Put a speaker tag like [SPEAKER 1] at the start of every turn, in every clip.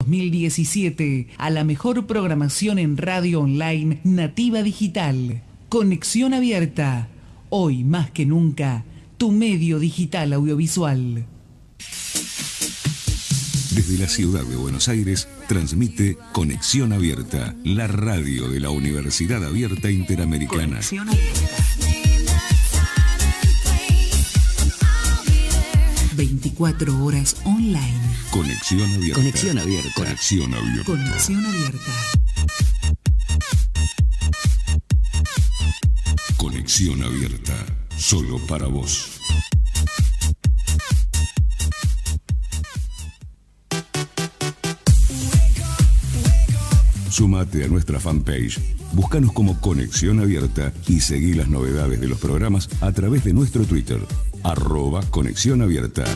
[SPEAKER 1] 2017 a la mejor programación en radio online nativa digital. Conexión Abierta. Hoy más que nunca, tu medio digital audiovisual.
[SPEAKER 2] Desde la ciudad de Buenos Aires, transmite Conexión Abierta, la radio de la Universidad Abierta Interamericana.
[SPEAKER 1] Conexión Abierta. 24 horas online.
[SPEAKER 2] Conexión Abierta.
[SPEAKER 3] Conexión Abierta.
[SPEAKER 2] Conexión Abierta.
[SPEAKER 1] Conexión Abierta.
[SPEAKER 2] Conexión Abierta. Solo para vos. Sumate a nuestra fanpage. Búscanos como Conexión Abierta y seguí las novedades de los programas a través de nuestro Twitter, @Conexión Abierta.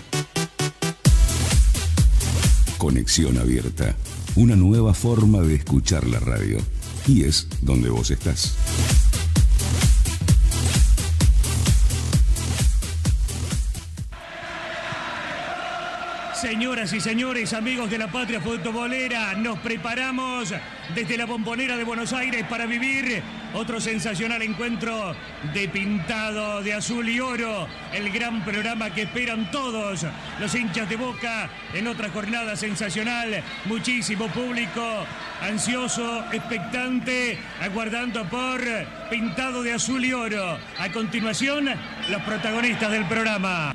[SPEAKER 2] Conexión Abierta, una nueva forma de escuchar la radio. Y es donde vos estás.
[SPEAKER 4] Señoras y señores, amigos de la patria futbolera, nos preparamos desde la Bombonera de Buenos Aires para vivir otro sensacional encuentro de pintado de azul y oro, el gran programa que esperan todos los hinchas de Boca en otra jornada sensacional, muchísimo público ansioso, expectante, aguardando por pintado de azul y oro. A continuación, los protagonistas del programa.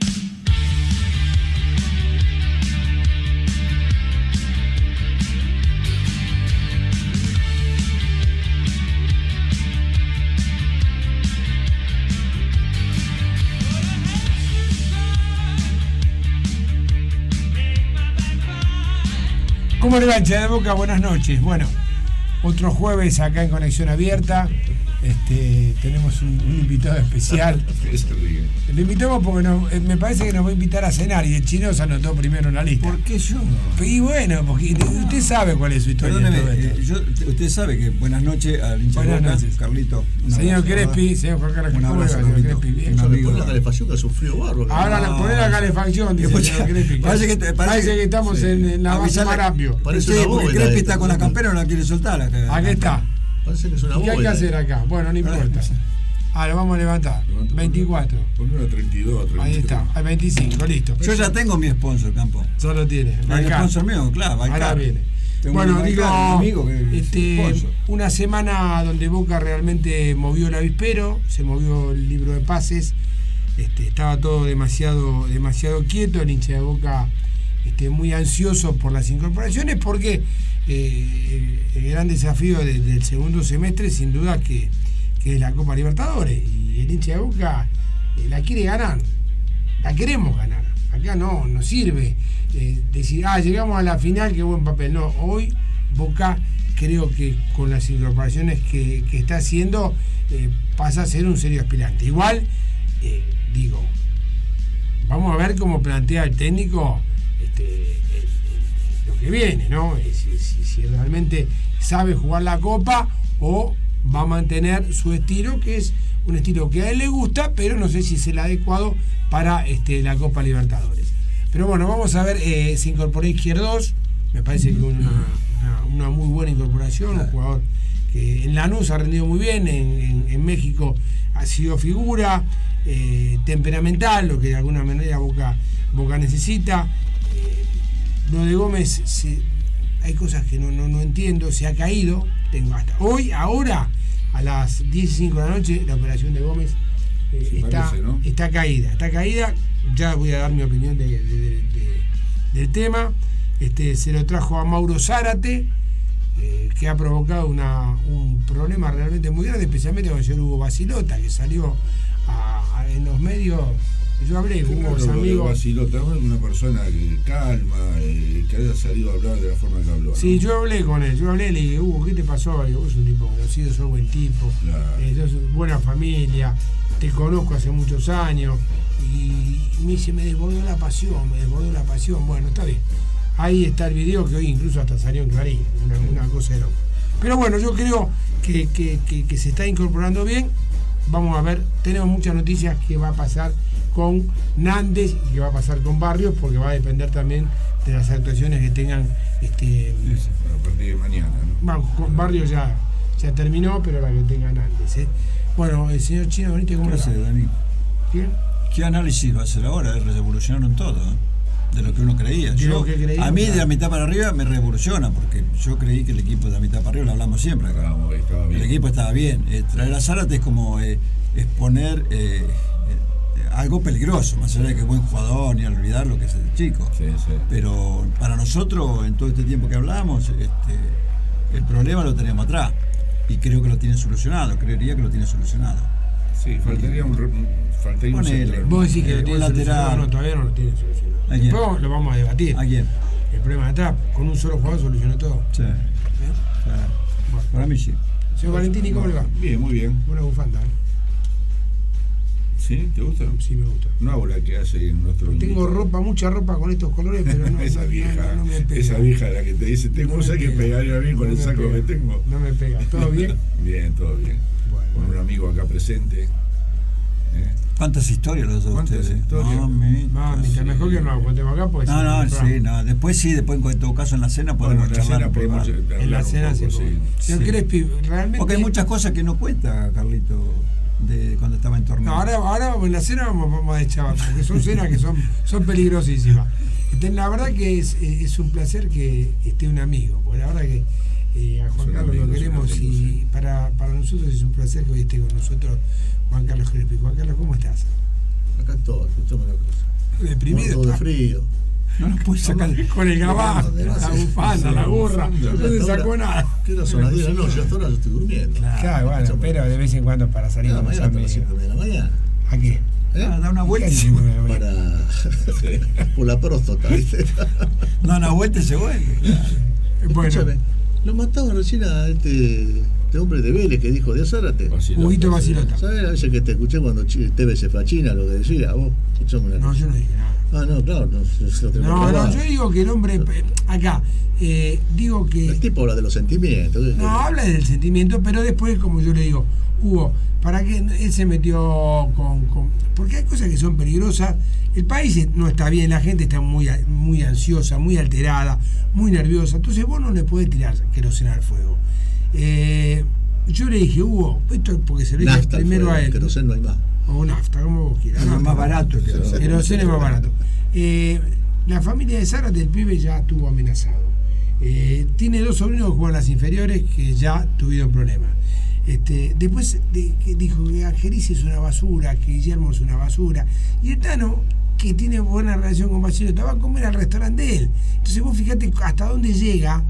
[SPEAKER 5] ¿Cómo le va, hincha de Boca? Buenas noches. Bueno, otro jueves acá en Conexión Abierta. Tenemos un invitado especial. Lo invitamos porque me parece que nos va a invitar a cenar y el chino se anotó primero en la lista.
[SPEAKER 6] ¿Por qué yo?
[SPEAKER 5] Y bueno, porque usted sabe cuál es su historia.
[SPEAKER 6] Perdóneme, usted sabe que buenas noches al hincha de Boca, Carlito.
[SPEAKER 5] Señor Crespi, señor Juan Carlos,
[SPEAKER 6] un abrazo,
[SPEAKER 5] señor Crespi. Bien.
[SPEAKER 7] Pon la calefacción que ha sufrido bárbaro.
[SPEAKER 5] Ahora poner la calefacción, dice el señor Crespi. Parece que estamos en la base Marambio.
[SPEAKER 6] Sí, porque Crespi está con la campera y no la quiere soltar.
[SPEAKER 5] Aquí está.
[SPEAKER 7] Parece que es una
[SPEAKER 5] ¿Y qué hay que hacer acá? Bueno, no importa. Ahora vamos a levantar. 24.
[SPEAKER 7] Poner a 32, 33.
[SPEAKER 5] Ahí está, al 25, listo.
[SPEAKER 6] Yo ya tengo mi sponsor, Campo.
[SPEAKER 5] Solo tiene.
[SPEAKER 6] El sponsor mío, claro.
[SPEAKER 5] Ahora viene. Bueno, digo, una semana donde Boca realmente movió el avispero, se movió el libro de pases, estaba todo demasiado quieto, el hincha de Boca muy ansioso por las incorporaciones, porque el gran desafío del segundo semestre sin duda que es la Copa Libertadores, y el hincha de Boca la quiere ganar, la queremos ganar. Acá no sirve decir, llegamos a la final, qué buen papel. No, hoy Boca creo que con las incorporaciones que está haciendo pasa a ser un serio aspirante. Igual, vamos a ver cómo plantea el técnico lo que viene, ¿no? Si realmente sabe jugar la Copa o va a mantener su estilo, que es un estilo que a él le gusta, pero no sé si es el adecuado para la Copa Libertadores. Pero bueno, vamos a ver, se incorporó Izquierdos, me parece que una muy buena incorporación, un jugador que en Lanús ha rendido muy bien, en México ha sido figura, temperamental, lo que de alguna manera Boca necesita. Lo de Gómez, hay cosas que no entiendo, se ha caído, tengo hasta hoy, ahora, a las 10:05 de la noche, la operación de Gómez está caída, ya voy a dar mi opinión del tema. Se lo trajo a Mauro Zárate, que ha provocado un problema realmente muy grande, especialmente con el señor Hugo Basilota, que salió en los medios. Yo hablé con unos amigos.
[SPEAKER 7] Basilota es una persona que calma, que haya salido a hablar de la forma que habló.
[SPEAKER 5] Sí, ¿no? Yo hablé con él, le dije, Hugo, ¿qué te pasó? Le digo, vos sos un tipo conocido, sos buen tipo, claro. Sos buena familia, te conozco hace muchos años. Y me dice, me desbordó la pasión. Bueno, está bien. Ahí está el video que hoy incluso hasta salió en Clarín, una cosa de loco. Pero bueno, yo creo que se está incorporando bien. Vamos a ver, tenemos muchas noticias que va a pasar con Nández y que va a pasar con Barrios, porque va a depender también de las actuaciones que tengan Barrios.
[SPEAKER 7] A partir de mañana, ¿no?
[SPEAKER 5] Bueno, con Barrios ya terminó, pero la que tengan antes, ¿eh? Bueno, el señor Chino Benítez, ¿cómo
[SPEAKER 6] ¿Qué
[SPEAKER 5] está?
[SPEAKER 6] hace, Dani?
[SPEAKER 5] ¿Bien?
[SPEAKER 6] ¿Qué análisis va a hacer ahora? Revolucionaron todo, ¿eh? De lo que uno creía. A mí de la mitad para arriba me revoluciona, porque yo creí que el equipo de la mitad para arriba, lo hablamos siempre acá.
[SPEAKER 7] Estaba bien.
[SPEAKER 6] El equipo estaba bien. Traer a Zárate es como exponer algo peligroso, más allá de que es buen jugador, ni olvidar lo que es el chico.
[SPEAKER 7] Sí.
[SPEAKER 6] Pero para nosotros, en todo este tiempo que hablamos, el problema lo tenemos atrás. Y creo que lo tiene solucionado, creería que lo tiene solucionado.
[SPEAKER 7] Sí, faltaría un central.
[SPEAKER 5] Vos decís que lo tiene
[SPEAKER 6] lateral.
[SPEAKER 5] solucionado, no, todavía no lo tiene solucionado.
[SPEAKER 6] ¿A quién?
[SPEAKER 5] Después lo vamos a debatir.
[SPEAKER 6] ¿A quién?
[SPEAKER 5] El problema de atrás, con un solo jugador solucionó todo.
[SPEAKER 6] Sí.
[SPEAKER 5] Bueno.
[SPEAKER 6] Para mí sí.
[SPEAKER 5] Señor Valentini, ¿cómo le va?
[SPEAKER 7] Bien, muy bien.
[SPEAKER 5] Buena bufanda, ¿eh?
[SPEAKER 7] ¿Sí? ¿Te gusta?
[SPEAKER 5] Sí, me gusta.
[SPEAKER 7] No hago la que hace en nuestro
[SPEAKER 5] Tengo
[SPEAKER 7] invitado.
[SPEAKER 5] ropa, mucha ropa con estos colores, pero no.
[SPEAKER 7] Esa vieja,
[SPEAKER 5] no me pega.
[SPEAKER 7] esa vieja la que te dice, tengo
[SPEAKER 5] No me
[SPEAKER 7] que
[SPEAKER 5] pega.
[SPEAKER 7] pegaría bien con
[SPEAKER 5] No
[SPEAKER 7] el
[SPEAKER 5] me
[SPEAKER 7] saco
[SPEAKER 5] pega.
[SPEAKER 7] que tengo.
[SPEAKER 5] No me pega. ¿Todo bien?
[SPEAKER 7] Bien, todo bien.
[SPEAKER 5] Bueno.
[SPEAKER 7] Con un amigo acá presente.
[SPEAKER 6] ¿Cuántas historias los dos
[SPEAKER 7] ¿Cuántas
[SPEAKER 6] ustedes?
[SPEAKER 7] historias?
[SPEAKER 5] Mamita, mejor que no contemos acá, pues.
[SPEAKER 6] No, sí, no. Después en todo caso en la cena podemos
[SPEAKER 7] Bueno, en la
[SPEAKER 6] charlar
[SPEAKER 7] cena
[SPEAKER 6] un poco
[SPEAKER 7] podemos
[SPEAKER 6] más.
[SPEAKER 7] hablar
[SPEAKER 5] En la
[SPEAKER 7] un
[SPEAKER 5] cena
[SPEAKER 7] poco,
[SPEAKER 5] sí.
[SPEAKER 7] sí.
[SPEAKER 5] Señor
[SPEAKER 6] Sí.
[SPEAKER 5] Crespi, realmente.
[SPEAKER 6] Porque hay muchas cosas que no cuenta, Carlito, de cuando estaba en torneo.
[SPEAKER 5] No, ahora en la cena vamos a deschavar, porque son cenas que son peligrosísimas. La verdad que es un placer que esté un amigo, porque la verdad que a Juan
[SPEAKER 7] Son
[SPEAKER 5] Carlos lo
[SPEAKER 7] amigos,
[SPEAKER 5] queremos
[SPEAKER 7] son amigos,
[SPEAKER 5] y
[SPEAKER 7] sí.
[SPEAKER 5] para nosotros es un placer que hoy esté con nosotros Juan Carlos Crespi. Juan Carlos, ¿cómo estás?
[SPEAKER 3] Acá estoy, escuchame una cosa.
[SPEAKER 5] Deprimido.
[SPEAKER 3] Todo de frío.
[SPEAKER 6] No nos puedes sacar.
[SPEAKER 5] Con el gabán, la bufanda, la burra, no se sacó nada.
[SPEAKER 3] ¿Qué hora son las 10 de la noche? Hasta ahora yo estoy durmiendo.
[SPEAKER 5] Claro, bueno, pero de vez en cuando para salir con los
[SPEAKER 3] Mañana hasta las
[SPEAKER 5] amigos.
[SPEAKER 3] 5 de la mañana.
[SPEAKER 5] ¿A qué?
[SPEAKER 6] Da una vuelta y
[SPEAKER 5] ¿Qué
[SPEAKER 6] se
[SPEAKER 5] hacemos?
[SPEAKER 6] vuelve.
[SPEAKER 3] Para por la próstata, ¿viste?
[SPEAKER 6] Da una vuelta y se vuelve.
[SPEAKER 5] Bueno,
[SPEAKER 3] Escúchame, lo mataban recién a este hombre de Vélez que dijo de Zárate.
[SPEAKER 5] Huguito Bacilota.
[SPEAKER 3] ¿Sabes? A veces que te escuché cuando TV se fue a China, lo que decía, vos, escuchame una
[SPEAKER 5] No,
[SPEAKER 3] cosa.
[SPEAKER 5] yo no dije nada.
[SPEAKER 3] Ah, no, claro, no, lo tenemos
[SPEAKER 5] No,
[SPEAKER 3] grabado.
[SPEAKER 5] yo digo que el hombre, acá, digo que...
[SPEAKER 3] El tipo habla de los sentimientos.
[SPEAKER 5] No, habla del sentimiento, pero después, como yo le digo, Hugo, ¿para qué él se metió con...? Porque hay cosas que son peligrosas. El país no está bien, la gente está muy ansiosa, muy alterada, muy nerviosa. Entonces vos no le podés tirar queroseno al fuego. Yo le dije, Hugo, esto es porque se lo dije
[SPEAKER 3] Nafta,
[SPEAKER 5] primero a él.
[SPEAKER 3] queroseno no hay más.
[SPEAKER 5] O nafta, como vos quieras.
[SPEAKER 6] Es
[SPEAKER 5] nafta.
[SPEAKER 6] más barato que los
[SPEAKER 5] Queroseno es más barato. La familia de Zárate, el pibe ya estuvo amenazado. Tiene 2 sobrinos que juegan las inferiores que ya tuvieron problemas. Después que dijo que Angelici es una basura, que Guillermo es una basura. Y el Tano, que tiene buena relación con Bacilota, va a comer al restaurante de él. Entonces vos fíjate hasta dónde llega.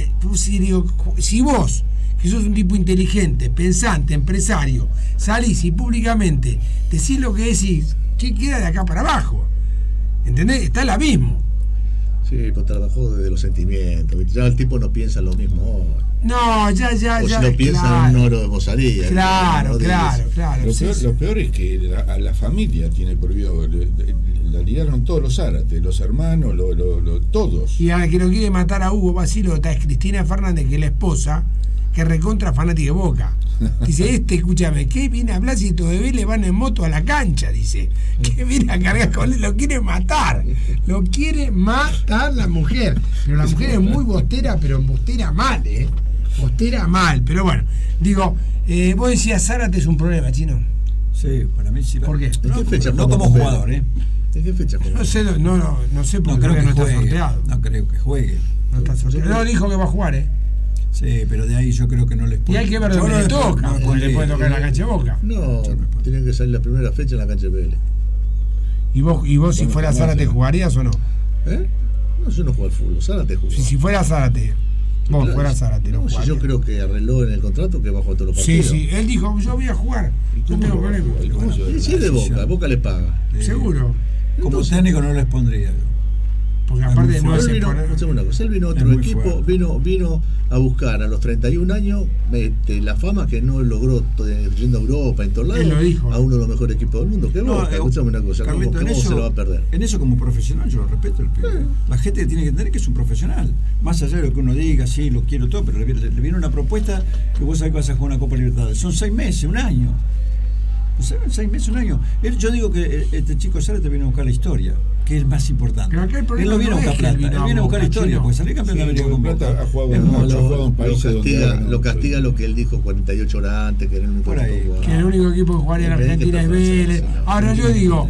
[SPEAKER 5] Si vos, que sos un tipo inteligente, pensante, empresario, salís y públicamente decís lo que decís, ¿qué queda de acá para abajo? ¿Entendés? Está el abismo.
[SPEAKER 3] Sí, pues trabajó desde los sentimientos. ¿Viste? Ya el tipo no piensa lo mismo hoy.
[SPEAKER 5] No, ya.
[SPEAKER 3] O si no piensa en un oro de Rosalía.
[SPEAKER 5] Claro. Sí,
[SPEAKER 7] Lo peor es que a la familia tiene prohibido, la ligaron todos los Zárate, los hermanos, todos.
[SPEAKER 5] Y a la que lo quiere matar a Hugo Bacilota es Cristina Fernández, que es la esposa, que es recontra fanática de Boca. Dice, escúchame, ¿qué viene a hablar si estos bebés le van en moto a la cancha? Dice, ¿qué viene a cargar con él? Lo quiere matar. Lo quiere matar la mujer. Pero la mujer es muy bostera, pero bostera mal, Bostera mal. Pero bueno, digo, vos decías, Zárate es un problema, Chino.
[SPEAKER 6] Sí, para mí sí.
[SPEAKER 5] ¿Por qué?
[SPEAKER 3] ¿En qué fecha
[SPEAKER 6] No
[SPEAKER 3] jugó
[SPEAKER 6] como
[SPEAKER 3] con
[SPEAKER 6] jugador,
[SPEAKER 3] Vélez? ¿En qué fecha jugó?
[SPEAKER 5] No sé porque
[SPEAKER 6] No creo
[SPEAKER 5] todavía
[SPEAKER 6] que
[SPEAKER 5] no está
[SPEAKER 6] juegue.
[SPEAKER 5] sorteado.
[SPEAKER 6] No creo que juegue.
[SPEAKER 5] No está sorteado. No, dijo que va a jugar,
[SPEAKER 6] Sí, pero de ahí yo creo que no les
[SPEAKER 5] Y
[SPEAKER 6] puede.
[SPEAKER 5] hay que ver
[SPEAKER 6] Yo
[SPEAKER 5] dónde
[SPEAKER 6] no
[SPEAKER 5] le
[SPEAKER 6] les puedo-
[SPEAKER 5] toca,
[SPEAKER 6] no
[SPEAKER 5] porque le
[SPEAKER 6] pondría.
[SPEAKER 5] puede tocar en la cancha de Boca.
[SPEAKER 3] No, tiene que salir la primera fecha en la cancha de Vélez.
[SPEAKER 5] ¿Y vos si fuera Zárate jugarías o no?
[SPEAKER 3] ¿Eh? No, yo no juego al fútbol, Zárate jugó.
[SPEAKER 5] Si fuera Zárate, vos fueras Zárate,
[SPEAKER 3] no,
[SPEAKER 5] ¿no?
[SPEAKER 3] si yo creo que arregló en el contrato que va a jugar todos los
[SPEAKER 5] Sí,
[SPEAKER 3] partidos.
[SPEAKER 5] sí, él dijo, yo voy a jugar, no tengo problema.
[SPEAKER 3] Y si es de Boca, Boca le paga.
[SPEAKER 5] Seguro,
[SPEAKER 6] Como
[SPEAKER 3] Entonces-
[SPEAKER 6] técnico no les pondría. yo.
[SPEAKER 5] porque
[SPEAKER 6] Es
[SPEAKER 5] aparte
[SPEAKER 6] muy
[SPEAKER 5] no
[SPEAKER 3] Él
[SPEAKER 5] se
[SPEAKER 3] vino,
[SPEAKER 5] pone...
[SPEAKER 3] escuchame una cosa, él vino a
[SPEAKER 6] Es
[SPEAKER 3] otro
[SPEAKER 6] muy
[SPEAKER 3] equipo,
[SPEAKER 6] fuerte.
[SPEAKER 3] vino a buscar a los 31 años la fama que no logró yendo a Europa, en todos lados,
[SPEAKER 5] Él lo dijo.
[SPEAKER 3] a uno de los mejores equipos del mundo. Que Boca, escuchame una cosa, ¿cómo
[SPEAKER 6] Carlito,
[SPEAKER 3] se lo va a perder?
[SPEAKER 6] En eso como profesional yo lo respeto el pibe. La gente tiene que entender que es un profesional. Más allá de lo que uno diga, sí, lo quiero todo, pero le viene una propuesta que vos sabés que vas a jugar una Copa Libertadores. Son 6 meses, un año. 6 meses, un año. Yo digo que este chico Zárate viene a buscar la historia, que es más importante. Él no viene a buscar plata, él viene a buscar la historia, porque salir campeón de América con Boca.
[SPEAKER 7] Ha jugado en países
[SPEAKER 3] lo castiga lo que él dijo 48 horas antes, que era el único equipo.
[SPEAKER 5] Que el único equipo que jugaría en Argentina es Vélez. Ahora yo digo.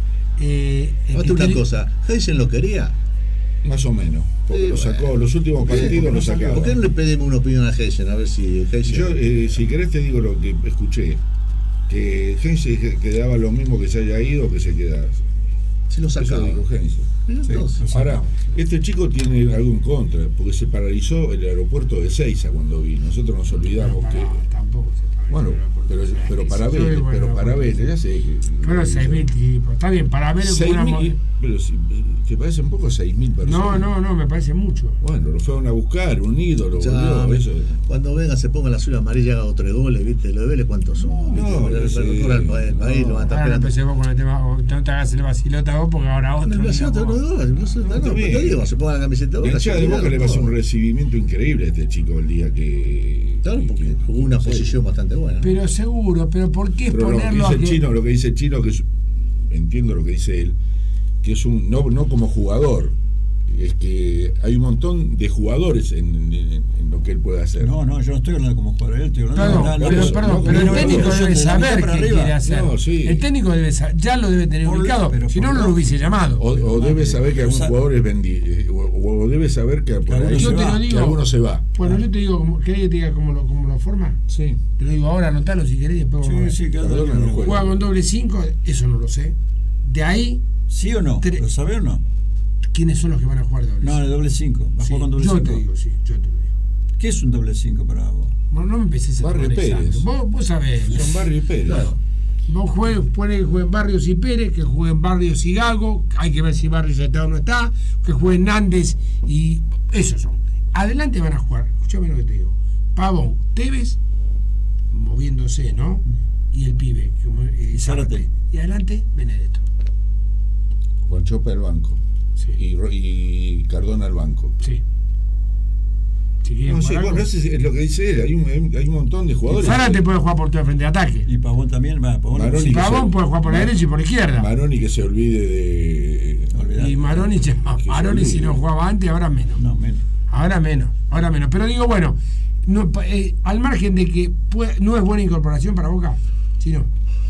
[SPEAKER 3] Una cosa, ¿Heisen lo quería?
[SPEAKER 7] Más o menos, porque lo sacó, los últimos partidos lo sacaba.
[SPEAKER 3] ¿Por qué no le pedimos una opinión a Heisen? A ver si Heisen...
[SPEAKER 7] Yo, si querés te digo lo que escuché, que Heisen quedaba lo mismo que se haya ido que se quedara.
[SPEAKER 3] Si lo sacaba.
[SPEAKER 7] Eso dijo Heisen. Sí. Ahora, este chico tiene algo en contra, porque se paralizó el aeropuerto de Ezeiza cuando vino. Nosotros nos olvidamos que...
[SPEAKER 5] Tampoco se paralizó.
[SPEAKER 7] Bueno, pero para ver, ya sé que...
[SPEAKER 5] Pero 6.000 tipos, está bien, para ver...
[SPEAKER 7] 6.000, pero si te parece un poco 6.000 personas.
[SPEAKER 5] No, me parece mucho.
[SPEAKER 7] Bueno, lo fueron a buscar, un ídolo,
[SPEAKER 3] volvió, eso. Cuando venga se ponga la azul amarilla, haga 3 goles, ¿viste? Lo de Vélez, ¿cuántos son?
[SPEAKER 7] No,
[SPEAKER 3] el país lo va a estar
[SPEAKER 5] esperando. Empecemos con el tema, no te hagas el vacilota vos, porque ahora otro...
[SPEAKER 3] El vacilota no, te digo, se ponga la camiseta de Boca.
[SPEAKER 7] El de Boca le va a hacer un recibimiento increíble a este chico el día que...
[SPEAKER 3] Claro, porque jugó una posición bastante buena.
[SPEAKER 5] Pero seguro, pero ¿por qué
[SPEAKER 7] ponerlo
[SPEAKER 5] a
[SPEAKER 7] lo que dice el chino, que es, entiendo lo que dice él, que es un no como jugador, es que hay un montón de jugadores en lo que él puede hacer.
[SPEAKER 6] No, yo no estoy hablando como jugador, estoy hablando
[SPEAKER 5] pero el técnico debe saber qué quiere hacer. El técnico ya lo debe tener ubicado, si no lo hubiese llamado.
[SPEAKER 7] O debe saber que algún jugador es vendido, o debe saber que por ahí que alguno se va.
[SPEAKER 5] Bueno, yo te digo, ¿querés que te diga cómo lo forma?
[SPEAKER 7] Sí.
[SPEAKER 5] Te lo digo ahora, anotalo si querés, después juega con doble 5, eso no lo sé. De ahí...
[SPEAKER 6] ¿Sí o no? ¿Lo sabe o no?
[SPEAKER 5] ¿Quiénes son los que van a jugar doble 5?
[SPEAKER 6] No, el doble 5. ¿Va a jugar con doble 5?
[SPEAKER 5] Yo te digo, sí, yo te lo digo.
[SPEAKER 6] ¿Qué es un doble 5 para vos?
[SPEAKER 5] No me empecés a
[SPEAKER 7] Barrio Pérez.
[SPEAKER 5] Vos sabés.
[SPEAKER 7] Son Barrio y Pérez. Claro.
[SPEAKER 5] Vos ponés que jueguen Barrios y Pérez, que jueguen Barrios y Gago, hay que ver si Barrios está o no está, que jueguen Nández y esos son. Adelante van a jugar, escúchame lo que te digo. Pavón, Tevez, moviéndose, ¿no? Y el pibe,
[SPEAKER 6] Zárate.
[SPEAKER 5] Y adelante, Benedetto.
[SPEAKER 7] Con Chopa al banco.
[SPEAKER 5] Sí.
[SPEAKER 7] Y Cardona al banco.
[SPEAKER 5] Sí.
[SPEAKER 7] No sé, bueno, eso es lo que dice él. Hay un montón de jugadores.
[SPEAKER 5] Zárate puede jugar por todo el frente de ataque.
[SPEAKER 6] Y Pavón también va.
[SPEAKER 5] Pavón puede jugar por la derecha y por la izquierda.
[SPEAKER 7] Maroni que se olvide de.
[SPEAKER 5] Y Maroni si no jugaba antes, ahora menos.
[SPEAKER 6] No, menos.
[SPEAKER 5] Ahora menos. Pero digo, bueno, no, al margen de que no es buena incorporación para Boca, sino.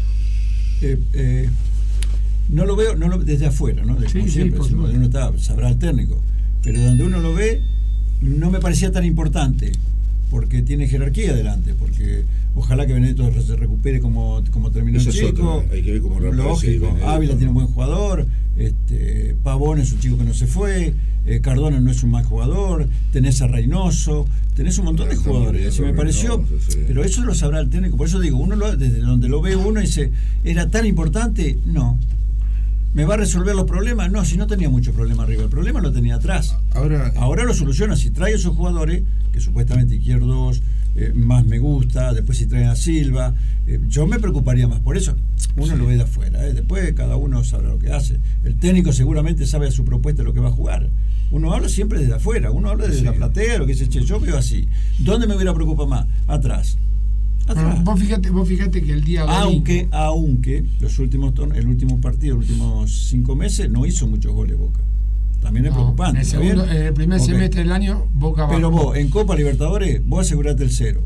[SPEAKER 6] No lo veo desde afuera, ¿no? Como siempre, donde uno sabrá el técnico. Pero donde uno lo ve, no me parecía tan importante, porque tiene jerarquía adelante, porque ojalá que Benedetto se recupere como terminó el chico.
[SPEAKER 7] Hay que ver cómo
[SPEAKER 6] lógico, Ávila tiene un buen jugador, Pavón es un chico que no se fue, Cardona no es un mal jugador, tenés a Reynoso, tenés un montón de jugadores. Así me pareció, pero eso lo sabrá el técnico. Por eso digo, desde donde lo ve uno dice, ¿era tan importante? No. ¿Me va a resolver los problemas? No, si no tenía mucho problema arriba, el problema lo tenía atrás. Ahora lo soluciona, si trae a esos jugadores, que supuestamente izquierdos, más me gusta, después si traen a Silva, yo me preocuparía más por eso. Uno lo ve de afuera, después cada uno sabrá lo que hace. El técnico seguramente sabe a su propuesta lo que va a jugar. Uno habla siempre desde afuera, uno habla desde la platea, lo que dice, yo veo así. ¿Dónde me hubiera preocupado más? Atrás.
[SPEAKER 5] Vos fíjate que el día
[SPEAKER 6] aunque el último partido, los últimos 5 meses no hizo muchos goles Boca. También es preocupante.
[SPEAKER 5] En el primer semestre del año Boca va.
[SPEAKER 6] Pero vos en Copa Libertadores vos asegurate el 0.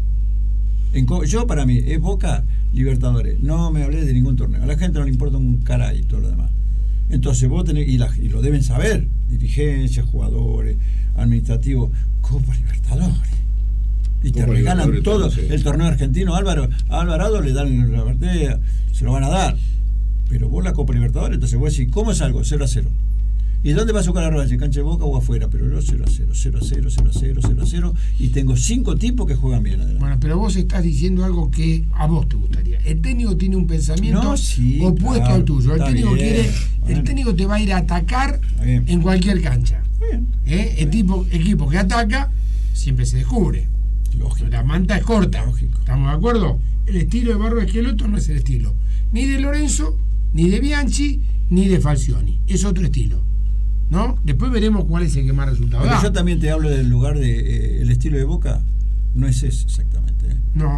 [SPEAKER 6] Yo para mí es Boca Libertadores. No me hablé de ningún torneo. A la gente no le importa un caray y todo lo demás. Entonces vos tenés, y lo deben saber, dirigencia, jugadores, administrativos, Copa Libertadores. Y te regalan todo el torneo argentino. Alvarado le dan la partida, se lo van a dar. Pero vos la Copa Libertadores, entonces vos decís, ¿cómo es algo? 0-0. ¿Y dónde va a jugar la rueda? ¿En cancha de Boca o afuera? Pero yo 0-0, 0-0, 0-0, 0-0. Y tengo 5 tipos que juegan bien adelante.
[SPEAKER 5] Bueno, pero vos estás diciendo algo que a vos te gustaría. El técnico tiene un pensamiento opuesto al tuyo. El técnico el técnico te va a ir a atacar en cualquier cancha. El equipo que ataca siempre se descubre. Lógico. La manta es corta. Lógico. ¿Estamos de acuerdo? El estilo de Barro Esqueloto no es el estilo ni de Lorenzo, ni de Bianchi, ni de Falcioni. Es otro estilo, ¿no? Después veremos cuál es el que más resultado da.
[SPEAKER 6] Yo también te hablo del lugar de el estilo de Boca. No es ese exactamente.
[SPEAKER 5] No.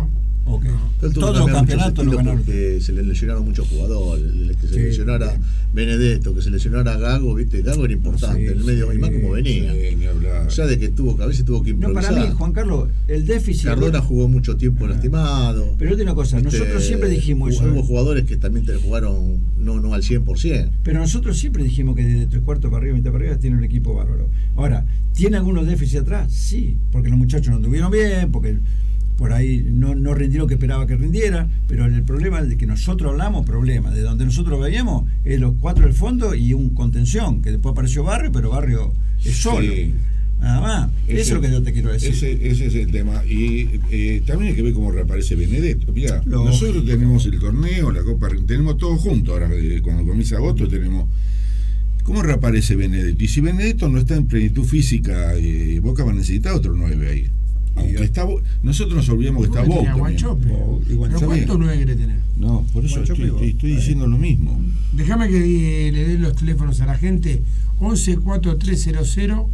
[SPEAKER 6] Okay.
[SPEAKER 3] Él tuvo
[SPEAKER 6] Todos
[SPEAKER 3] que
[SPEAKER 6] los
[SPEAKER 3] cambiar
[SPEAKER 6] campeonatos
[SPEAKER 3] muchos
[SPEAKER 6] lo ganaron.
[SPEAKER 3] porque se le lesionaron muchos jugadores, que se
[SPEAKER 6] Sí,
[SPEAKER 3] lesionara Benedetto, que se lesionara Gago, viste, Gago era importante
[SPEAKER 6] Sí,
[SPEAKER 3] en el medio, y más como venía.
[SPEAKER 7] Ni hablar.
[SPEAKER 3] Ya de que a veces tuvo que
[SPEAKER 6] No,
[SPEAKER 3] improvisar.
[SPEAKER 6] para mí, Juan Carlos, el déficit.
[SPEAKER 3] Cardona jugó mucho tiempo lastimado.
[SPEAKER 6] Pero tiene una cosa, nosotros siempre dijimos eso.
[SPEAKER 3] Hubo jugadores que también jugaron no al 100%.
[SPEAKER 6] Pero nosotros siempre dijimos que desde 3/4 para arriba, mitad para arriba, tiene un equipo bárbaro. Ahora, ¿tiene algunos déficits atrás? Sí, porque los muchachos no anduvieron bien, porque por ahí no rindieron lo que esperaba que rindiera, pero el problema de que nosotros hablamos, de donde nosotros veíamos, es los 4 del fondo y un contención, que después apareció Barrio, pero Barrio es solo.
[SPEAKER 7] Sí.
[SPEAKER 6] Nada más. Eso es lo que yo te quiero decir.
[SPEAKER 7] Ese es el tema. Y también hay que ver cómo reaparece Benedetto. Mirá, nosotros tenemos el torneo, la Copa, tenemos todo junto. Ahora, cuando comienza agosto, tenemos. ¿Cómo reaparece Benedetto? Y si Benedetto no está en plenitud física, Boca va a necesitar otro 9 ahí. Aunque está, nosotros nos olvidamos que está Boca.
[SPEAKER 5] ¿Pero cuántos 9 quiere tener?
[SPEAKER 7] No, por eso estoy diciendo lo mismo.
[SPEAKER 5] Déjame que le dé los teléfonos a la gente. 11 4300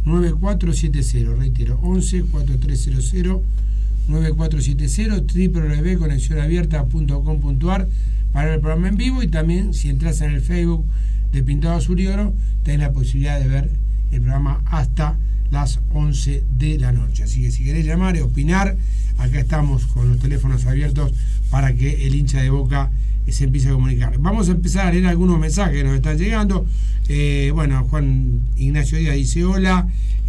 [SPEAKER 5] 9470, reitero, 11 4300 9470, www.conexionabierta.com.ar para el programa en vivo, y también si entras en el Facebook de Pintado Azul y Oro, tenés la posibilidad de ver el programa hasta las 11 de la noche. Así que si querés llamar y opinar, acá estamos con los teléfonos abiertos para que el hincha de Boca se empiece a comunicar. Vamos a empezar a leer algunos mensajes que nos están llegando. Bueno, Juan Ignacio Díaz dice hola.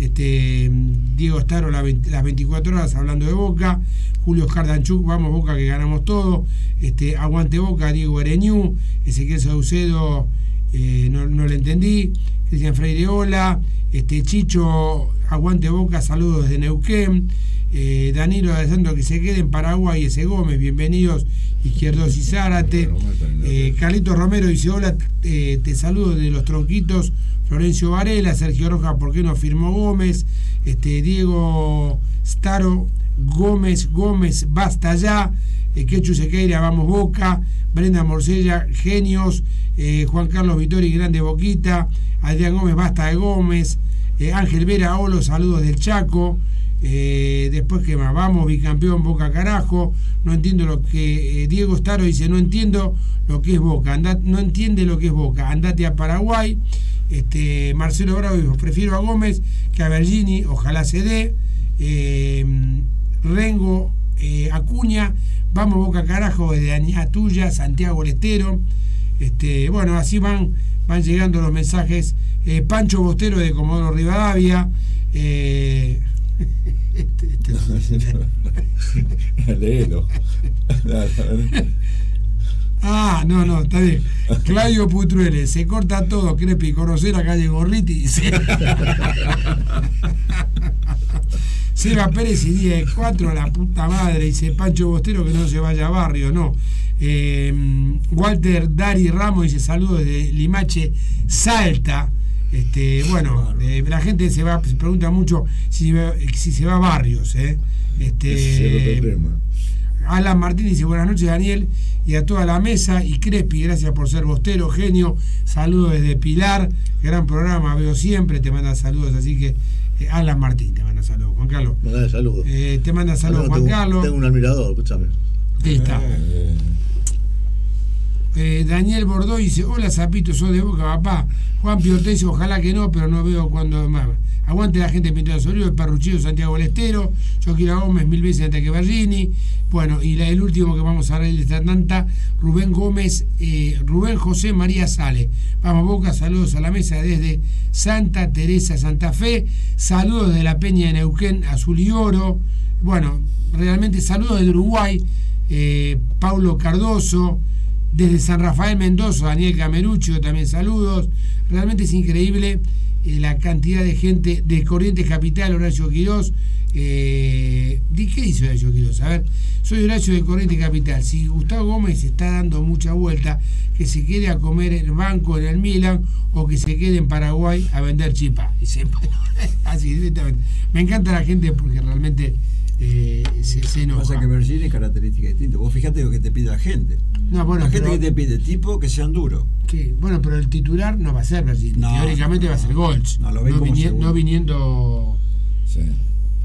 [SPEAKER 5] Diego Staro, las 24 horas hablando de Boca. Julio Cardanchuk, vamos Boca que ganamos todo. Aguante Boca, Diego Ereñú. Ezequiel Saucedo, no le entendí. Cristian Freire, hola. Chicho, aguante Boca, saludos desde Neuquén. Danilo Alessandro, que se quede en Paraguay. Ese Gómez, bienvenidos. Izquierdos y Zárate. Carlito Romero dice hola, te saludo de Los Tronquitos. Florencio Varela. Sergio Rojas, ¿por qué no firmó Gómez? Diego Staro, Gómez, basta ya. Quechu Sequeira, vamos Boca. Brenda Morcella, genios. Juan Carlos Vittori, grande Boquita. Adrián Gómez, basta de Gómez. Ángel Vera, Olo, saludos del Chaco. Después que más, vamos, bicampeón Boca carajo. No entiendo lo que Diego Staro dice, no entiendo lo que es Boca, no entiende lo que es Boca, andate a Paraguay. Marcelo Bravo dijo, prefiero a Gómez que a Bergini, ojalá se dé. Rengo Acuña, vamos Boca carajo, desde Añatuya, Santiago Lestero. Bueno, así van llegando los mensajes. Pancho Bostero de Comodoro Rivadavia.
[SPEAKER 7] Léelo.
[SPEAKER 5] No, está bien. Claudio Putruele, se corta todo, Crepi, conocer a calle Gorriti. Seba Pérez y 10-4 a la puta madre, dice Pancho Bostero, que no se vaya a Barrio, no. Walter Dari Ramos dice saludos de Limache, Salta. Bueno, la gente se pregunta mucho si se va a Barrios. Alan Martín dice buenas noches Daniel y a toda la mesa, y Crespi, gracias por ser Bostero, genio, saludos desde Pilar, gran programa, veo siempre, te manda saludos, así que Alan Martín te manda saludos. Juan Carlos,
[SPEAKER 3] saludos.
[SPEAKER 5] Te manda saludos Juan Carlos.
[SPEAKER 3] Tengo un admirador, escúchame.
[SPEAKER 5] Ahí está. Daniel Bordó dice hola Zapito, sos de Boca papá. Juan Piortes, ojalá que no, pero no veo cuando más. Aguante la gente de Pintada Solero, el Parruchillo Santiago Lestero. Yo quiero a Gómez 1000 veces antes que Bergini. Bueno, y el último que vamos a ver de esta tanta, Rubén Gómez, Rubén José María Sale. Vamos Boca, saludos a la mesa desde Santa Teresa, Santa Fe. Saludos de la Peña de Neuquén, Azul y Oro. Bueno, realmente saludos de Uruguay, Paulo Cardoso. Desde San Rafael Mendoza, Daniel Cameruccio, también saludos. Realmente es increíble la cantidad de gente de Corrientes Capital, Horacio Quirós. ¿Qué dice Horacio Quirós? A ver, soy Horacio de Corrientes Capital. Si Gustavo Gómez está dando mucha vuelta, que se quede a comer el banco en el Milan o que se quede en Paraguay a vender chipá. Así directamente. Me encanta la gente porque realmente se enoja.
[SPEAKER 6] Pasa que Bergini es característica distinta. Vos fíjate lo que te pide la gente.
[SPEAKER 5] No, bueno,
[SPEAKER 6] la gente que te pide tipo que sean duros.
[SPEAKER 5] Bueno, pero el titular no va a ser Bergini. Teóricamente va a ser Golds.
[SPEAKER 6] No, lo ven
[SPEAKER 5] no viniendo.
[SPEAKER 7] Sí.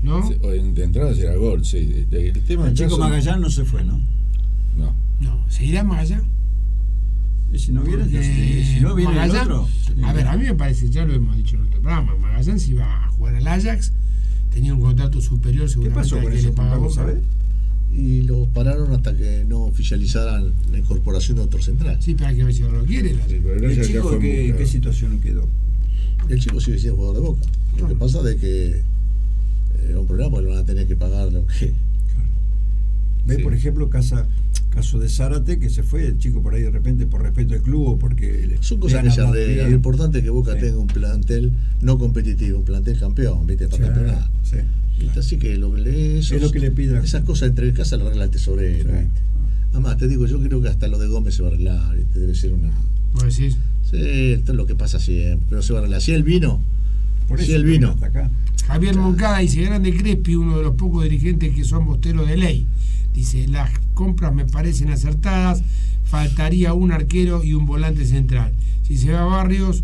[SPEAKER 5] ¿no?
[SPEAKER 7] De entrada será gol, sí. El tema
[SPEAKER 6] El chico Magallán no se fue, ¿no?
[SPEAKER 7] No.
[SPEAKER 5] No, ¿seguirá Magallán?
[SPEAKER 6] Y si no viene, si no viene
[SPEAKER 5] Magallán,
[SPEAKER 6] el otro.
[SPEAKER 5] A ver, a mí me parece, ya lo hemos dicho en nuestro programa, Magallán se iba a jugar al Ajax, tenía un contrato superior
[SPEAKER 6] ¿Qué
[SPEAKER 5] seguramente
[SPEAKER 6] pasó
[SPEAKER 5] al
[SPEAKER 6] con
[SPEAKER 5] que
[SPEAKER 6] eso,
[SPEAKER 5] le
[SPEAKER 6] Juan
[SPEAKER 5] pagaba
[SPEAKER 6] Carlos,
[SPEAKER 5] Boca.
[SPEAKER 6] sabes?
[SPEAKER 3] Y lo pararon hasta que no oficializaran la incorporación de otro central.
[SPEAKER 5] Sí, pero hay que ver si no lo quiere.
[SPEAKER 7] Sí, pero el
[SPEAKER 6] ¿El
[SPEAKER 7] Ajax ya
[SPEAKER 6] chico
[SPEAKER 7] fue muy
[SPEAKER 6] en
[SPEAKER 7] caro.
[SPEAKER 6] qué situación quedó?
[SPEAKER 3] El chico sigue siendo jugador de Boca. Lo que pasa es que es un problema porque le van a tener que pagar lo que...
[SPEAKER 6] Ve,
[SPEAKER 7] Sí.
[SPEAKER 6] por ejemplo, caso de Zárate, que se fue el chico por ahí de repente por respeto al club o porque...
[SPEAKER 3] Son cosas que se arreglan. Lo importante es que Boca tenga un plantel no competitivo, un plantel campeón, ¿viste? Para campeonar.
[SPEAKER 6] Sí.
[SPEAKER 3] ¿Viste? Así que lo que le,
[SPEAKER 6] Es lo que le pida.
[SPEAKER 3] esas cosas entre casas lo arregla el tesorero.
[SPEAKER 6] Sí.
[SPEAKER 3] ¿viste? Además, te digo, yo creo que hasta lo de Gómez se va a arreglar. ¿viste? Debe ser una...
[SPEAKER 5] ¿Vos decís?
[SPEAKER 3] Sí, esto es lo que pasa siempre. Pero se va a arreglar. Si él vino,
[SPEAKER 6] Por
[SPEAKER 3] si
[SPEAKER 6] eso
[SPEAKER 3] él vino.
[SPEAKER 6] hasta acá.
[SPEAKER 5] Javier Moncada dice, Grande Crespi, uno de los pocos dirigentes que son bosteros de ley. Dice, las compras me parecen acertadas, faltaría un arquero y un volante central. Si se va a Barrios,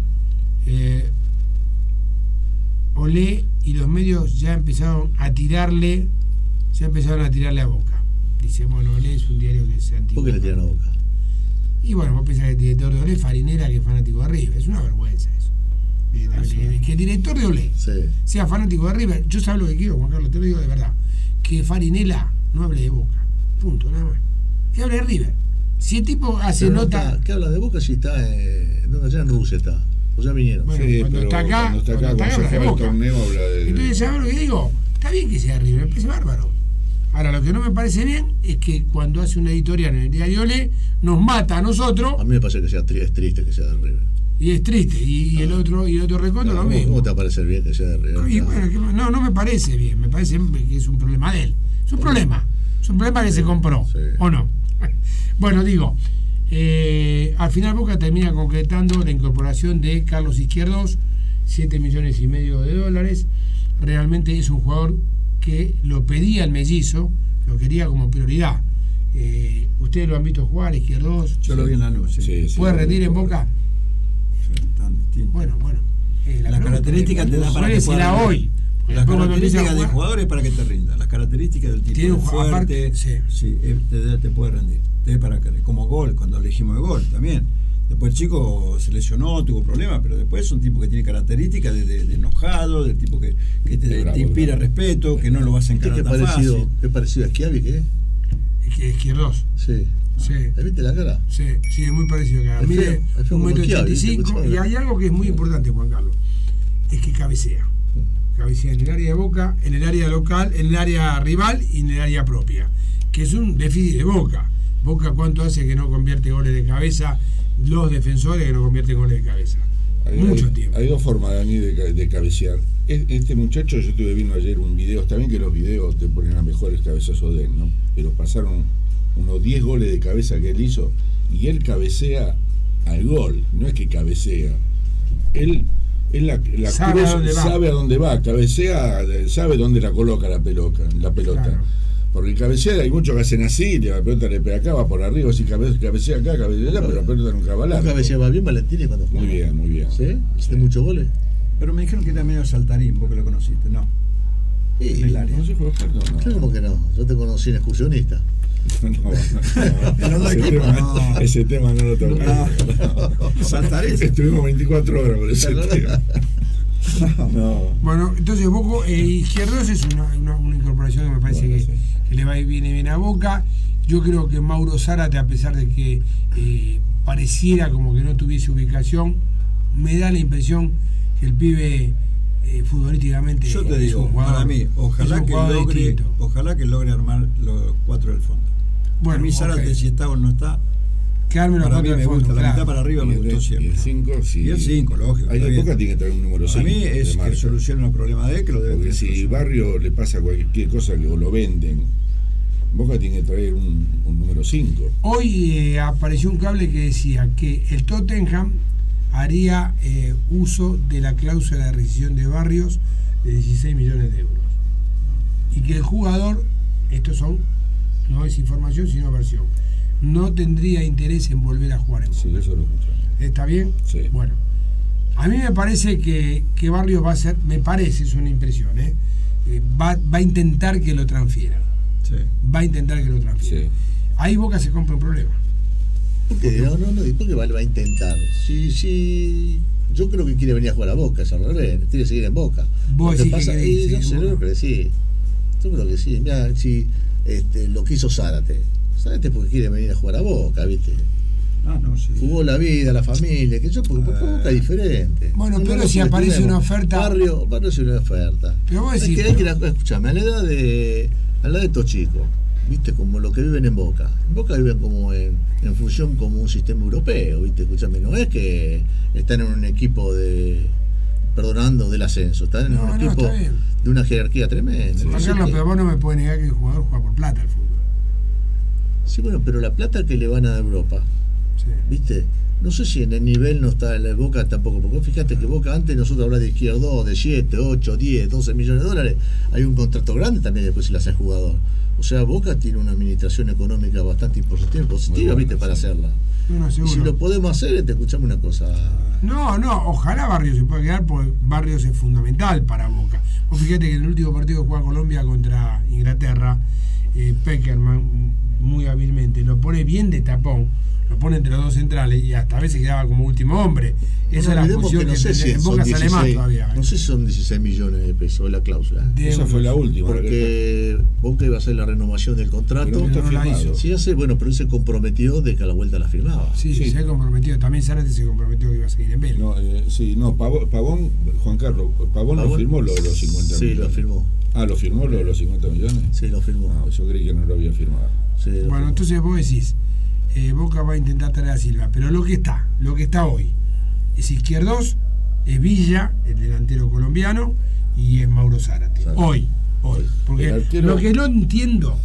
[SPEAKER 5] Olé y los medios ya empezaron a tirarle a Boca. Dice, bueno, Olé es un diario que se antiguo.
[SPEAKER 3] ¿Por qué le tiran a Boca?
[SPEAKER 5] Y bueno, vos pensás que el director de Olé es Farinera, que es fanático de River. Es una vergüenza eso. Que el director de Olé
[SPEAKER 3] Sí.
[SPEAKER 5] sea fanático de River. Yo sabes lo que quiero, Juan Carlos, te lo digo de verdad. Que Farinela no hable de Boca. Punto, nada más. Que hable de River. Si el tipo hace
[SPEAKER 3] Pero no
[SPEAKER 5] nota...
[SPEAKER 3] está- ¿Qué habla de Boca si está allá en Rusia está? O ya vinieron.
[SPEAKER 5] Bueno,
[SPEAKER 7] Sí,
[SPEAKER 5] cuando
[SPEAKER 7] pero
[SPEAKER 5] está acá,
[SPEAKER 7] cuando está acá,
[SPEAKER 5] cuando
[SPEAKER 7] cuando se
[SPEAKER 5] habla de
[SPEAKER 7] acaba el
[SPEAKER 5] Boca.
[SPEAKER 7] torneo, habla de...
[SPEAKER 5] Entonces, ¿sabes lo que digo? Está bien que sea River, me parece bárbaro. Ahora, lo que no me parece bien es que cuando hace una editorial en el diario Olé, nos mata a nosotros,
[SPEAKER 3] A mí me parece que sea es triste que sea de River.
[SPEAKER 5] y es triste. Y el otro recondo lo
[SPEAKER 3] ¿Cómo
[SPEAKER 5] mismo.
[SPEAKER 3] te va a parecer bien que sea de River?
[SPEAKER 5] Y bueno, no me parece bien, me parece que es un problema de él. Es un problema que se compró,
[SPEAKER 3] sí.
[SPEAKER 5] ¿o no? Bueno, digo, al final Boca termina concretando la incorporación de Carlos Izquierdos, 7,5 millones de dólares. Realmente es un jugador que lo pedía el mellizo, lo quería como prioridad. Ustedes lo han visto jugar, Izquierdos.
[SPEAKER 6] Yo lo vi en la luz.
[SPEAKER 7] Sí, sí.
[SPEAKER 5] ¿Puede rendir en Boca?
[SPEAKER 6] Tan distinto.
[SPEAKER 5] Bueno.
[SPEAKER 6] Las características te dan para que puedas
[SPEAKER 5] la
[SPEAKER 6] rendir.
[SPEAKER 5] hoy. Porque
[SPEAKER 6] Las
[SPEAKER 5] después cuando empieza a
[SPEAKER 6] características del
[SPEAKER 5] jugar-
[SPEAKER 6] jugador es para que te rinda. Las características del tipo
[SPEAKER 5] Tiene un
[SPEAKER 6] es
[SPEAKER 5] jugador
[SPEAKER 6] fuerte,
[SPEAKER 5] aparte, sí.
[SPEAKER 6] te puede rendir. Para que, como gol, cuando elegimos el gol también. Después el chico se lesionó, tuvo problemas, pero después es un tipo que tiene características de enojado, del tipo que
[SPEAKER 7] Bravo,
[SPEAKER 6] te inspira
[SPEAKER 7] bravo.
[SPEAKER 6] respeto, que no lo vas a encarar
[SPEAKER 3] ¿Qué
[SPEAKER 6] tan fácil.
[SPEAKER 3] parecido a Schiavi que es?
[SPEAKER 5] Izquierdos.
[SPEAKER 3] Sí.
[SPEAKER 5] Sí.
[SPEAKER 3] ¿Le viste la cara?
[SPEAKER 5] Sí, es muy parecido a
[SPEAKER 3] Es
[SPEAKER 5] Mide
[SPEAKER 3] feo, es feo
[SPEAKER 5] 1,85
[SPEAKER 3] como
[SPEAKER 5] m.
[SPEAKER 3] Schiavi,
[SPEAKER 5] Y hay algo que es muy importante, Juan Carlos. Es que cabecea. Cabecea en el área de Boca, en el área local, en el área rival y en el área propia. Que es un déficit de Boca. Boca, ¿cuánto hace que no convierte goles de cabeza? Los defensores que no convierten goles de cabeza. Mucho tiempo.
[SPEAKER 7] Hay dos formas, Dani, de cabecear. Este muchacho, yo estuve viendo ayer un video, está bien que los videos te ponen a mejores cabezazos de él, ¿no? Pero pasaron unos 10 goles de cabeza que él hizo y él cabecea al gol, no es que cabecea. Él
[SPEAKER 5] Sabe
[SPEAKER 7] cruz,
[SPEAKER 5] a dónde va.
[SPEAKER 7] sabe a dónde va, cabecea, sabe dónde la coloca la pelota.
[SPEAKER 5] Claro.
[SPEAKER 7] Porque cabecea hay muchos que hacen así, la pelota le pega acá, va por arriba, si cabecea acá, cabecea allá, pero la pelota nunca va al arco.
[SPEAKER 3] ¿Nunca cabeceaba bien Valentini cuando jugaba?
[SPEAKER 7] Muy bien, muy bien.
[SPEAKER 3] ¿Sí? ¿Hiciste muchos goles?
[SPEAKER 6] Pero me dijeron que era medio saltarín, vos que lo conociste, ¿no?
[SPEAKER 3] Sí.
[SPEAKER 6] En el área.
[SPEAKER 7] No sé jugar, no.
[SPEAKER 3] Claro, como que no. Yo te conocí en excursionista.
[SPEAKER 6] No,
[SPEAKER 7] Ese tema no lo tocamos.
[SPEAKER 6] Saltaré.
[SPEAKER 7] Estuvimos 24 horas por ese tema. No.
[SPEAKER 5] Bueno, entonces Boca, Izquierdos es una incorporación que me parece
[SPEAKER 7] Bueno,
[SPEAKER 5] que,
[SPEAKER 7] sí.
[SPEAKER 5] que le va viene bien a Boca. Yo creo que Mauro Zárate, a pesar de que pareciera como que no tuviese ubicación, me da la impresión que el pibe futbolísticamente
[SPEAKER 6] Yo te
[SPEAKER 5] es
[SPEAKER 6] digo,
[SPEAKER 5] un jugador,
[SPEAKER 6] para mí,
[SPEAKER 5] es
[SPEAKER 6] ojalá
[SPEAKER 5] un
[SPEAKER 6] que
[SPEAKER 5] jugador distinto.
[SPEAKER 6] logre armar los 4 del fondo.
[SPEAKER 5] Bueno,
[SPEAKER 6] A mí Zárate,
[SPEAKER 5] ok.
[SPEAKER 6] si está o no está,
[SPEAKER 5] Que arme los
[SPEAKER 6] para mí
[SPEAKER 5] cuatro
[SPEAKER 6] me
[SPEAKER 5] del fondo,
[SPEAKER 6] gusta. La
[SPEAKER 5] claro.
[SPEAKER 6] mitad para arriba me gustó
[SPEAKER 7] Y
[SPEAKER 6] siempre.
[SPEAKER 7] el 5, sí.
[SPEAKER 6] Y el 5, lógico.
[SPEAKER 7] Hay
[SPEAKER 6] está
[SPEAKER 7] de
[SPEAKER 6] bien.
[SPEAKER 7] Boca tiene que traer un número 5.
[SPEAKER 6] A mí es que solucione los problemas de él, que lo debe
[SPEAKER 7] Porque
[SPEAKER 6] tener
[SPEAKER 7] si
[SPEAKER 6] solucionado.
[SPEAKER 7] Barrio le pasa cualquier cosa o lo venden, Boca tiene que traer un número 5.
[SPEAKER 5] Hoy apareció un cable que decía que el Tottenham haría uso de la cláusula de rescisión de Barrios de 16 millones de euros. Y que el jugador, no es información sino versión, no tendría interés en volver a jugar en Boca.
[SPEAKER 7] Sí, eso lo escuché.
[SPEAKER 5] ¿Está bien?
[SPEAKER 7] Sí.
[SPEAKER 5] Bueno, a mí me parece que Barrios va a ser, me parece, es una impresión, va a intentar que lo transfieran.
[SPEAKER 6] Sí.
[SPEAKER 5] Va a intentar que lo transfieran.
[SPEAKER 7] Sí.
[SPEAKER 5] Ahí Boca se compra un problema.
[SPEAKER 3] ¿Por qué? No, ¿por qué va a intentar? Sí, yo creo que quiere venir a jugar a Boca, es al revés, quiere seguir en Boca.
[SPEAKER 5] ¿Vos decís que quiere seguir
[SPEAKER 3] yo
[SPEAKER 5] en
[SPEAKER 3] sé,
[SPEAKER 5] Boca?
[SPEAKER 3] yo creo que sí. Yo creo que sí. Mira, si lo que hizo Zárate porque quiere venir a jugar a Boca, ¿viste?
[SPEAKER 6] No, sí.
[SPEAKER 3] Jugó la vida, la familia, que yo, porque Boca es diferente.
[SPEAKER 5] Bueno,
[SPEAKER 3] No,
[SPEAKER 5] pero
[SPEAKER 3] no
[SPEAKER 5] si aparece
[SPEAKER 3] subestimemos.
[SPEAKER 5] una oferta.
[SPEAKER 3] Barrio es una oferta.
[SPEAKER 5] Pero vos decís,
[SPEAKER 3] hay que escuchame, a la edad de estos chicos, ¿viste? Como lo que viven en Boca. En Boca viven como en función como un sistema europeo, ¿viste? Escuchame, no es que están en un equipo perdonando del ascenso, están en un equipo de una jerarquía tremenda.
[SPEAKER 5] Juan Carlos, pero vos no me podés negar que el jugador juega por plata al fútbol.
[SPEAKER 3] Sí, bueno, pero la plata que le van a dar a Europa,
[SPEAKER 5] Sí.
[SPEAKER 3] ¿viste? No sé si en el nivel no está en la Boca tampoco, porque vos fíjate que Boca antes nosotros hablamos de izquierdo, de 7, 8, 10, 12 millones de dólares, hay un contrato grande también después si lo hace jugador. O sea, Boca tiene una administración económica bastante positiva,
[SPEAKER 7] Bueno,
[SPEAKER 3] ¿viste? Para hacerla.
[SPEAKER 5] No,
[SPEAKER 3] Y
[SPEAKER 5] seguro.
[SPEAKER 3] si lo podemos hacer, te escuchame una cosa.
[SPEAKER 5] No, ojalá Barrios se pueda quedar, porque Barrios es fundamental para Boca. Vos fíjate que en el último partido que juega Colombia contra Inglaterra, Peckerman muy hábilmente lo pone bien de tapón, lo pone entre los dos centrales y hasta a veces quedaba como último hombre. Esa es la
[SPEAKER 3] olvidemos
[SPEAKER 5] función
[SPEAKER 3] que no
[SPEAKER 5] que
[SPEAKER 3] sé si
[SPEAKER 5] en
[SPEAKER 3] son
[SPEAKER 5] Boca sale más
[SPEAKER 3] 16,
[SPEAKER 5] todavía.
[SPEAKER 3] no sé si son 16 millones de pesos la cláusula.
[SPEAKER 7] Esa fue la última.
[SPEAKER 3] Porque Boca iba a hacer la renovación del contrato.
[SPEAKER 7] Pero no está
[SPEAKER 5] no la
[SPEAKER 7] firmado.
[SPEAKER 5] hizo.
[SPEAKER 3] Sí, ya sé, bueno, pero él se comprometió de que a la vuelta la firmaba.
[SPEAKER 5] Sí,
[SPEAKER 7] Sí.
[SPEAKER 5] se ha comprometido. También Zárate se comprometió que iba a seguir en Vélez.
[SPEAKER 7] No, Pavón, Juan Carlos, Pavón lo firmó los 50
[SPEAKER 3] Sí,
[SPEAKER 7] millones.
[SPEAKER 3] lo firmó.
[SPEAKER 7] Ah, ¿lo firmó los 50 millones?
[SPEAKER 3] Sí, lo firmó.
[SPEAKER 7] No, yo creí que no lo había firmado.
[SPEAKER 3] Sí, lo
[SPEAKER 5] Bueno,
[SPEAKER 3] firmó.
[SPEAKER 5] entonces vos decís, Boca va a intentar traer a Silva, pero lo que está hoy es Izquierdos, es Villa, el delantero colombiano, y es Mauro Zárate.
[SPEAKER 3] Zárate.
[SPEAKER 5] Hoy. Porque
[SPEAKER 7] El arquero-
[SPEAKER 5] lo que no entiendo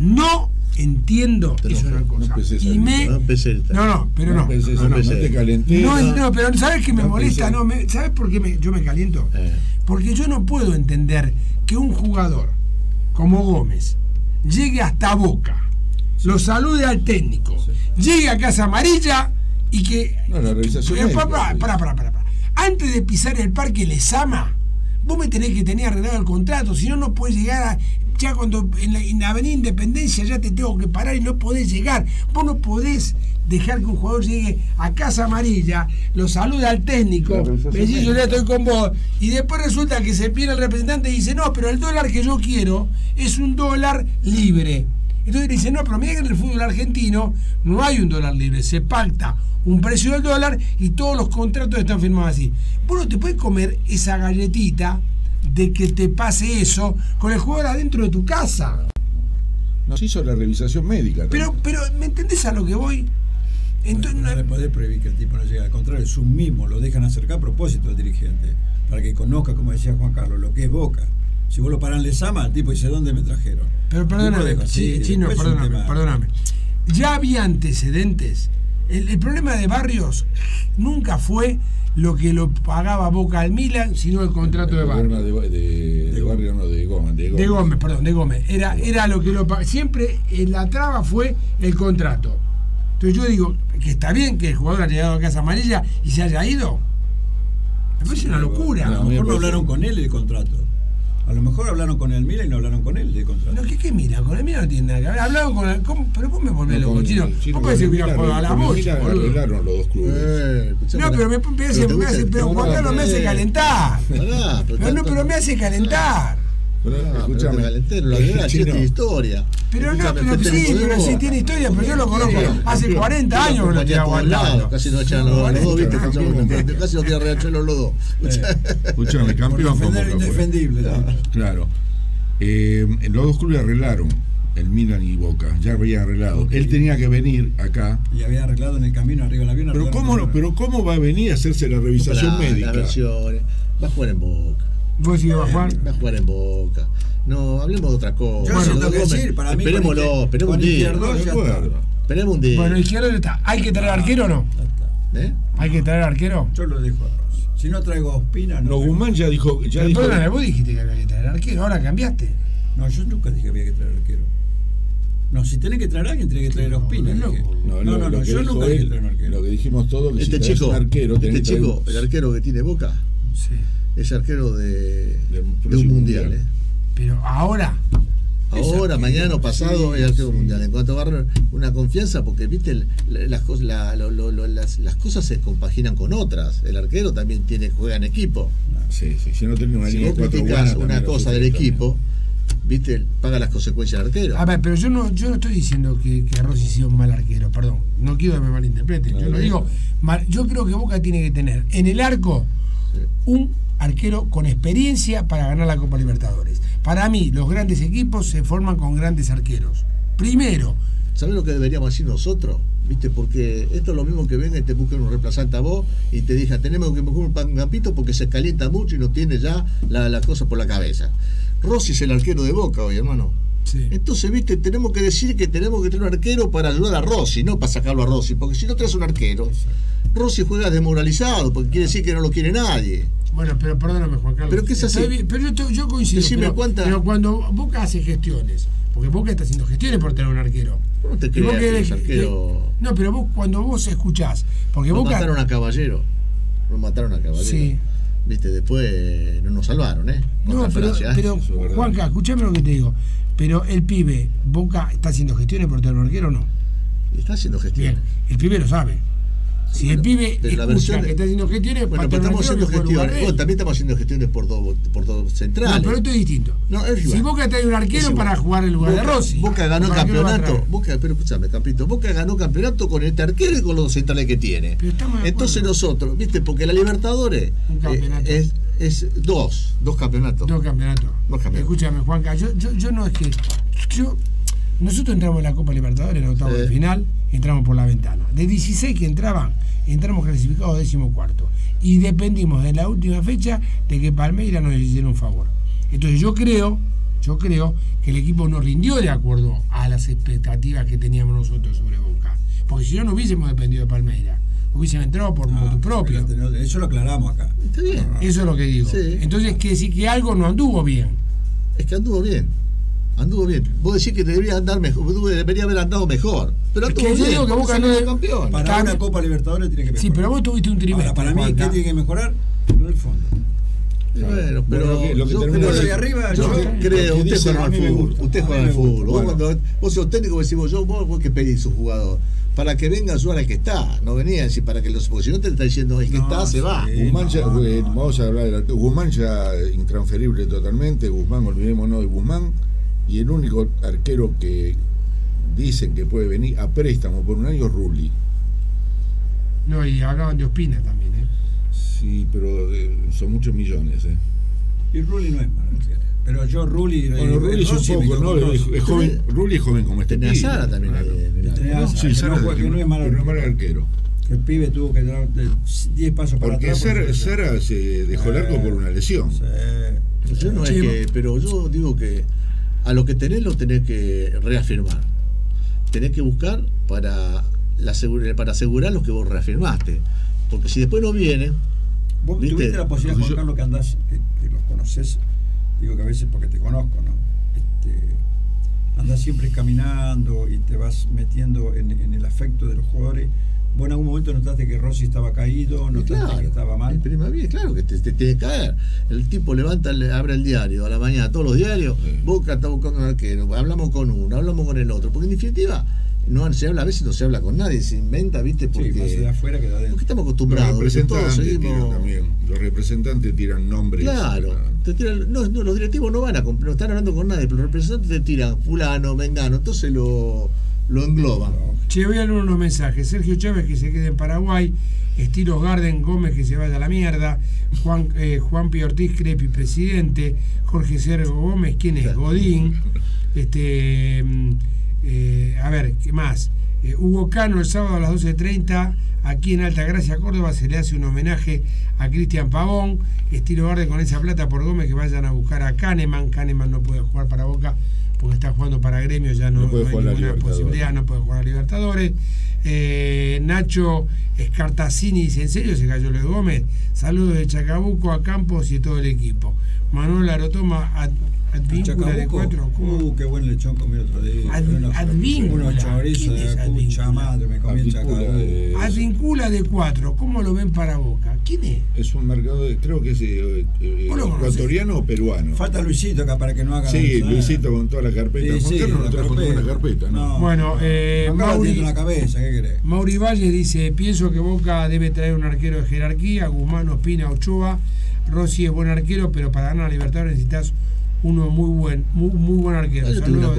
[SPEAKER 3] Te
[SPEAKER 5] es
[SPEAKER 3] enojes,
[SPEAKER 5] una cosa.
[SPEAKER 7] no empecés a
[SPEAKER 5] Y me...
[SPEAKER 3] No empecé
[SPEAKER 5] No, pero no.
[SPEAKER 7] No te calenté.
[SPEAKER 5] No, pero ¿sabes qué me
[SPEAKER 7] No
[SPEAKER 5] molesta?
[SPEAKER 7] pensé.
[SPEAKER 5] ¿Sabes por qué yo me caliento? Porque yo no puedo entender que un jugador como Gómez llegue hasta Boca, lo salude al técnico, llegue a Casa Amarilla y que...
[SPEAKER 7] No, la revisación médica.
[SPEAKER 5] Pará. Antes de pisar el Parque Lezama, vos me tenés que tener arreglado el contrato, si no, no podés llegar a... Ya cuando en la Avenida Independencia ya te tengo que parar y no podés llegar. Vos no podés dejar que un jugador llegue a Casa Amarilla, lo saluda al técnico, me dice yo ya estoy con vos, y después resulta que se pierde el representante y dice no, pero el dólar que yo quiero es un dólar libre. Entonces dice no, pero mira que en el fútbol argentino no hay un dólar libre, se pacta un precio del dólar y todos los contratos están firmados así. Vos no te puedes comer esa galletita de que te pase eso con el jugador adentro de tu casa.
[SPEAKER 7] Nos hizo la revisación médica.
[SPEAKER 5] Pero ¿me entendés a lo que voy? Entonces,
[SPEAKER 6] No le podés prohibir que el tipo no llegue, al contrario, es un mismo, lo dejan acercar a propósito al dirigente, para que conozca, como decía Juan Carlos, lo que es Boca. Si vos lo parás en Lezama, el tipo dice, ¿dónde me trajeron?
[SPEAKER 5] pero perdóname,
[SPEAKER 6] Tipo de- sí,
[SPEAKER 5] Chino,
[SPEAKER 6] después es un
[SPEAKER 5] perdóname.
[SPEAKER 6] tema-
[SPEAKER 5] Ya había antecedentes. El problema de Barrios nunca fue lo que lo pagaba Boca al Milan, sino el contrato de Barrios.
[SPEAKER 7] De Barrio, no, de Gómez.
[SPEAKER 5] De Gómez. Era lo que lo pagaba. Siempre la traba fue el contrato. Entonces yo digo que está bien que el jugador haya llegado a Casa Amarilla y se haya ido. Me parece una locura.
[SPEAKER 6] A lo
[SPEAKER 7] No,
[SPEAKER 6] mejor no
[SPEAKER 7] parece-
[SPEAKER 6] hablaron con él el contrato. A lo mejor hablaron con el Milan y no hablaron con él del contrato.
[SPEAKER 5] No, ¿qué mira? Con el Milan no tiene nada que ver. Hablaron con el... pero vos me volvés loco, Chino. Vos
[SPEAKER 7] Chino,
[SPEAKER 5] podés ir a
[SPEAKER 7] con
[SPEAKER 5] jugar a la bocha, boludo.
[SPEAKER 7] arreglaron los dos clubes.
[SPEAKER 3] Escuchame,
[SPEAKER 5] No, pero me hace, pero Juan Carlos me hace calentar.
[SPEAKER 3] Pará,
[SPEAKER 5] Pero me hace calentar.
[SPEAKER 7] Escúchame.
[SPEAKER 3] La verdad, sí tiene historia.
[SPEAKER 5] Pero no,
[SPEAKER 3] Escúchame,
[SPEAKER 5] pero
[SPEAKER 3] fue
[SPEAKER 5] sí,
[SPEAKER 3] técnico de
[SPEAKER 5] pero sí
[SPEAKER 3] Boca.
[SPEAKER 5] tiene historia, pero yo lo conozco hace 40 años que lo estoy
[SPEAKER 3] Acompañé a todos
[SPEAKER 5] aguantando.
[SPEAKER 3] lados, casi no echan los dos, viste, casi no tiene Riachuelo los dos.
[SPEAKER 7] Escúchame,
[SPEAKER 6] Por
[SPEAKER 7] campeón con
[SPEAKER 6] defender lo
[SPEAKER 7] Boca fue.
[SPEAKER 6] indefendible.
[SPEAKER 7] Claro. Los dos clubes arreglaron, el Milan y Boca, ya habían arreglado. Él tenía que venir acá.
[SPEAKER 6] Y había arreglado en el camino arriba del avión.
[SPEAKER 7] Pero
[SPEAKER 6] arreglaron
[SPEAKER 7] ¿cómo,
[SPEAKER 6] con-
[SPEAKER 7] pero ¿cómo va a venir a hacerse la revisación médica?
[SPEAKER 3] Las versiones. Va a jugar en Boca.
[SPEAKER 5] ¿Vos sí vas a jugar?
[SPEAKER 3] Va a jugar en Boca. No, hablemos de otra cosa.
[SPEAKER 6] Yo siento
[SPEAKER 3] Lo de
[SPEAKER 6] que
[SPEAKER 3] Gómez,
[SPEAKER 6] decir, para mí
[SPEAKER 3] esperémoslo, esperemos un
[SPEAKER 6] con
[SPEAKER 3] día.
[SPEAKER 6] Izquierdo ya está.
[SPEAKER 3] Esperemos un día.
[SPEAKER 5] Bueno, Izquierdo está. ¿Hay que traer arquero o no?
[SPEAKER 6] Ya está.
[SPEAKER 3] ¿Eh?
[SPEAKER 5] ¿Hay que traer arquero?
[SPEAKER 6] Yo lo dejo a Rossi. Si no traigo a Ospina, no.
[SPEAKER 7] No,
[SPEAKER 6] traigo.
[SPEAKER 7] Guzmán ya dijo.
[SPEAKER 5] Perdóname, vos dijiste que había que traer arquero, ahora cambiaste.
[SPEAKER 6] No, yo nunca dije que había que traer arquero. No, si tenés que traer a alguien, tenés que traer a Ospina.
[SPEAKER 5] No,
[SPEAKER 6] dije.
[SPEAKER 7] No,
[SPEAKER 6] No,
[SPEAKER 7] que
[SPEAKER 6] yo
[SPEAKER 7] dijo
[SPEAKER 6] nunca dije
[SPEAKER 7] él,
[SPEAKER 6] traer un arquero.
[SPEAKER 7] lo que dijimos todos, que
[SPEAKER 3] Este
[SPEAKER 7] si traes
[SPEAKER 3] chico,
[SPEAKER 7] un arquero, tenés que traer
[SPEAKER 3] el arquero que tiene Boca,
[SPEAKER 5] Sí.
[SPEAKER 3] es arquero de
[SPEAKER 7] Del
[SPEAKER 3] un
[SPEAKER 7] próximo
[SPEAKER 3] mundial.
[SPEAKER 7] mundial.
[SPEAKER 5] Pero ahora,
[SPEAKER 3] mañana o pasado
[SPEAKER 6] sí,
[SPEAKER 3] es arquero
[SPEAKER 6] sí.
[SPEAKER 3] mundial. En cuanto a Barrio, una confianza, porque viste las cosas se compaginan con otras. El arquero también juega en equipo.
[SPEAKER 7] Sí, si no tiene una
[SPEAKER 3] Si
[SPEAKER 7] línea
[SPEAKER 3] vos
[SPEAKER 7] de 4
[SPEAKER 3] criticás
[SPEAKER 7] buenas,
[SPEAKER 3] una cosa del equipo, viste, paga las consecuencias del arquero.
[SPEAKER 5] a ver, pero yo no estoy diciendo que Rossi sea un mal arquero, perdón, no quiero que me malinterpreten, yo no digo mal, yo creo que Boca tiene que tener en el arco un arquero con experiencia para ganar la Copa Libertadores. Para mí, los grandes equipos se forman con grandes arqueros. Primero,
[SPEAKER 3] ¿Sabés lo que deberíamos decir nosotros? ¿Viste? Porque esto es lo mismo que venga y te busquen un reemplazante a vos y te digan, tenemos que buscar un campito porque se calienta mucho y no tiene ya la cosa por la cabeza. Rossi es el arquero de Boca hoy, hermano.
[SPEAKER 5] sí.
[SPEAKER 3] Entonces, viste, tenemos que decir que tenemos que tener un arquero para ayudar a Rossi, no para sacarlo a Rossi, porque si no traes un arquero, Rossi juega desmoralizado, porque quiere decir que no lo quiere nadie.
[SPEAKER 5] Bueno, pero perdóname, Juan Carlos.
[SPEAKER 3] ¿Pero qué es así?
[SPEAKER 5] Pero yo coincido.
[SPEAKER 3] Decime
[SPEAKER 5] Pero cuando Boca hace gestiones, porque Boca está haciendo gestiones por tener un arquero.
[SPEAKER 3] ¿Vos no te
[SPEAKER 5] Y
[SPEAKER 3] creas
[SPEAKER 5] vos
[SPEAKER 3] que
[SPEAKER 5] querés-
[SPEAKER 3] los arqueros
[SPEAKER 5] No, pero cuando vos escuchás, porque
[SPEAKER 3] nos
[SPEAKER 5] Boca.
[SPEAKER 3] mataron a Caballero? Nos mataron a Caballero.
[SPEAKER 5] Sí.
[SPEAKER 3] Viste, después no nos salvaron, ¿eh?
[SPEAKER 5] No,
[SPEAKER 3] Contra Francia,
[SPEAKER 5] pero
[SPEAKER 7] Eso es verdad.
[SPEAKER 5] Juanca, escuchame lo que te digo. Pero el pibe, Boca está haciendo gestiones por tener un arquero o no.
[SPEAKER 3] Está haciendo gestión.
[SPEAKER 5] Bien, el pibe lo sabe. Si el pibe
[SPEAKER 3] pero la
[SPEAKER 5] escucha
[SPEAKER 3] versión
[SPEAKER 5] que está haciendo gestiones,
[SPEAKER 3] Bueno,
[SPEAKER 5] para
[SPEAKER 3] pero
[SPEAKER 5] tener un
[SPEAKER 3] estamos
[SPEAKER 5] arquero
[SPEAKER 3] haciendo
[SPEAKER 5] que juegue en lugar
[SPEAKER 3] gestiones.
[SPEAKER 5] de él.
[SPEAKER 3] Bueno, también estamos haciendo gestiones por dos centrales.
[SPEAKER 5] No, pero esto es distinto.
[SPEAKER 3] No, es
[SPEAKER 5] Si
[SPEAKER 3] igual.
[SPEAKER 5] Boca trae un arquero
[SPEAKER 3] Es igual.
[SPEAKER 5] para jugar en lugar de Rossi.
[SPEAKER 3] Boca ganó el
[SPEAKER 5] ¿para qué lo va a
[SPEAKER 3] campeonato.
[SPEAKER 5] traer?
[SPEAKER 3] Pero escúchame, Campito. Boca ganó campeonato con este arquero y con los centrales que tiene.
[SPEAKER 5] Pero estamos de
[SPEAKER 3] Entonces
[SPEAKER 5] acuerdo.
[SPEAKER 3] nosotros, ¿viste? Porque la Libertadores
[SPEAKER 5] Un campeonato.
[SPEAKER 3] es dos campeonatos.
[SPEAKER 5] Dos campeonatos.
[SPEAKER 3] Dos campeonatos.
[SPEAKER 5] Escúchame, Juanca, yo no es que. Nosotros entramos en la Copa Libertadores en octavos de final, entramos por la ventana. De 16 que entraban, entramos clasificados 14º. Y dependimos en la última fecha de que Palmeiras nos hiciera un favor. Entonces yo creo que el equipo no rindió de acuerdo a las expectativas que teníamos nosotros sobre Boca. Porque si no hubiésemos dependido de Palmeiras. Hubiésemos entrado por motu propio.
[SPEAKER 6] Eso lo aclaramos acá.
[SPEAKER 3] Está bien.
[SPEAKER 5] Eso es lo que digo.
[SPEAKER 3] Sí.
[SPEAKER 5] Entonces quiere decir que algo no anduvo bien.
[SPEAKER 3] Es que anduvo bien. Anduvo bien. Vos decís que debería andar mejor, debería haber andado mejor. Pero
[SPEAKER 5] Es
[SPEAKER 3] anduvo
[SPEAKER 5] que yo
[SPEAKER 3] bien.
[SPEAKER 5] digo que
[SPEAKER 3] porque
[SPEAKER 5] Boca
[SPEAKER 3] salió
[SPEAKER 5] no es-
[SPEAKER 3] campeón.
[SPEAKER 6] Para
[SPEAKER 5] Está
[SPEAKER 6] una
[SPEAKER 5] bien.
[SPEAKER 6] Copa Libertadores tiene que mejorar.
[SPEAKER 5] Sí, pero vos tuviste un trimestre.
[SPEAKER 6] Ahora, para mí, ¿qué
[SPEAKER 5] Juanca.
[SPEAKER 6] tiene que mejorar? Lo del fondo.
[SPEAKER 3] Y bueno, pero
[SPEAKER 7] Bueno, lo que
[SPEAKER 3] yo
[SPEAKER 7] terminó
[SPEAKER 3] creo,
[SPEAKER 6] de arriba,
[SPEAKER 3] yo
[SPEAKER 6] yo-
[SPEAKER 3] creo,
[SPEAKER 7] lo que
[SPEAKER 3] usted
[SPEAKER 7] dice,
[SPEAKER 3] juega
[SPEAKER 7] a
[SPEAKER 3] al
[SPEAKER 7] mí me
[SPEAKER 3] fútbol,
[SPEAKER 7] gusta.
[SPEAKER 3] usted
[SPEAKER 7] A
[SPEAKER 3] juega
[SPEAKER 7] mí
[SPEAKER 3] al
[SPEAKER 7] me gusta.
[SPEAKER 3] fútbol.
[SPEAKER 7] Bueno.
[SPEAKER 3] Vos sos técnico, decimos yo, vos que pedís un jugador para que venga a ayudar al que está, no venía a decir para que los, porque si no te está diciendo el que
[SPEAKER 6] No,
[SPEAKER 3] está se va.
[SPEAKER 6] sí.
[SPEAKER 7] Guzmán ya,
[SPEAKER 6] No.
[SPEAKER 7] vamos a hablar del arquero. Guzmán ya intransferible totalmente. Guzmán, olvidémonos de Guzmán. Y el único arquero que dicen que puede venir a préstamo por un año es Rulli.
[SPEAKER 5] No, y hablaban de Ospina también, ¿eh?
[SPEAKER 7] Sí, pero son muchos millones.
[SPEAKER 6] Y Rulli no es malo. Pero yo Rulli.
[SPEAKER 7] Bueno, Rulli es
[SPEAKER 6] Rossi
[SPEAKER 7] un
[SPEAKER 6] me
[SPEAKER 7] poco, ¿no?
[SPEAKER 6] conozco.
[SPEAKER 7] Es joven, Rulli es joven como este
[SPEAKER 3] Tenía a
[SPEAKER 7] pibe.
[SPEAKER 3] Sara también.
[SPEAKER 7] Claro.
[SPEAKER 3] Mirá.
[SPEAKER 6] Ah,
[SPEAKER 7] Sí,
[SPEAKER 6] que
[SPEAKER 7] Sara
[SPEAKER 6] no juega, que no es malo
[SPEAKER 7] pero no es mal arquero.
[SPEAKER 6] El pibe tuvo que dar 10 pasos para
[SPEAKER 7] Porque
[SPEAKER 6] atrás.
[SPEAKER 7] Sara se dejó el arco por una lesión.
[SPEAKER 6] Sí.
[SPEAKER 3] Yo no es
[SPEAKER 5] Sí,
[SPEAKER 3] que, pero yo digo que a lo que tenés lo tenés que reafirmar. Tenés que buscar para asegurar lo que vos reafirmaste. Porque si después no viene,
[SPEAKER 6] Vos
[SPEAKER 3] ¿viste?
[SPEAKER 6] tuviste la posibilidad, Juan Carlos, que andás, que los conoces, digo que a veces porque te conozco, ¿no? Andás siempre caminando y te vas metiendo en el afecto de los jugadores. Vos en algún momento notaste que Rossi estaba caído, notaste que estaba mal.
[SPEAKER 3] El primer día, claro que te tiene que caer. El tipo levanta, abre el diario a la mañana, todos los diarios,
[SPEAKER 7] Sí.
[SPEAKER 3] Boca está buscando un arquero, hablamos con uno, hablamos con el otro, porque en definitiva no se habla, a veces no se habla con nadie, se inventa, ¿viste? Porque,
[SPEAKER 6] Sí, más de afuera que de
[SPEAKER 3] porque
[SPEAKER 6] adentro.
[SPEAKER 3] estamos
[SPEAKER 7] Los
[SPEAKER 3] acostumbrados, ¿viste? Todos
[SPEAKER 7] representantes tiran
[SPEAKER 3] seguimos.
[SPEAKER 7] también. Los representantes tiran nombres.
[SPEAKER 3] Claro, te tiran, no, los directivos no van a comprar, no están hablando con nadie, pero los representantes te tiran fulano, mengano, entonces lo engloban.
[SPEAKER 5] Che, voy a leer unos mensajes. Sergio Chávez, que se quede en Paraguay. Estilos Garden Gómez, que se vaya a la mierda. Juan P. Ortiz Crepi, presidente. Jorge Sergo Gómez, ¿quién es? Godín. A ver, ¿qué más? Hugo Cano, el sábado a las 12:30, aquí en Altagracia, Córdoba, se le hace un homenaje a Cristian Pavón. Estilo Garden con esa plata por Gómez, que vayan a buscar a Kahneman. Kahneman no puede jugar para Boca porque está jugando para Gremio, ya no
[SPEAKER 7] puede
[SPEAKER 5] hay
[SPEAKER 7] jugar la
[SPEAKER 5] ninguna
[SPEAKER 7] Libertadores.
[SPEAKER 5] posibilidad, no puede jugar a Libertadores. Nacho Escartacini dice: ¿en serio se cayó Luis Gómez? Saludos de Chacabuco a Campos y todo el equipo. Manuel Arotoma Advíncula de 4.
[SPEAKER 6] Qué buen lechón comí otro día.
[SPEAKER 5] Advíncula.
[SPEAKER 6] Unos chorizos de pucha madre, me comí chacado.
[SPEAKER 5] Advíncula de 4, ¿cómo lo ven para Boca? ¿Quién es?
[SPEAKER 7] Es un mercado, creo que es ecuatoriano o peruano.
[SPEAKER 6] Falta Luisito acá para que no haga.
[SPEAKER 7] Sí, Luisito con toda la carpeta.
[SPEAKER 6] Sí,
[SPEAKER 7] Juan Carlos no trajo ninguna carpeta, ¿no?
[SPEAKER 5] Bueno,
[SPEAKER 6] Mauri, la cabeza, ¿qué querés?
[SPEAKER 5] Mauri Valle dice: pienso que Boca debe traer un arquero de jerarquía, Guzmán, Ospina, Ochoa. Rossi es buen arquero, pero para ganar a Libertadores necesitas uno muy buen arquero.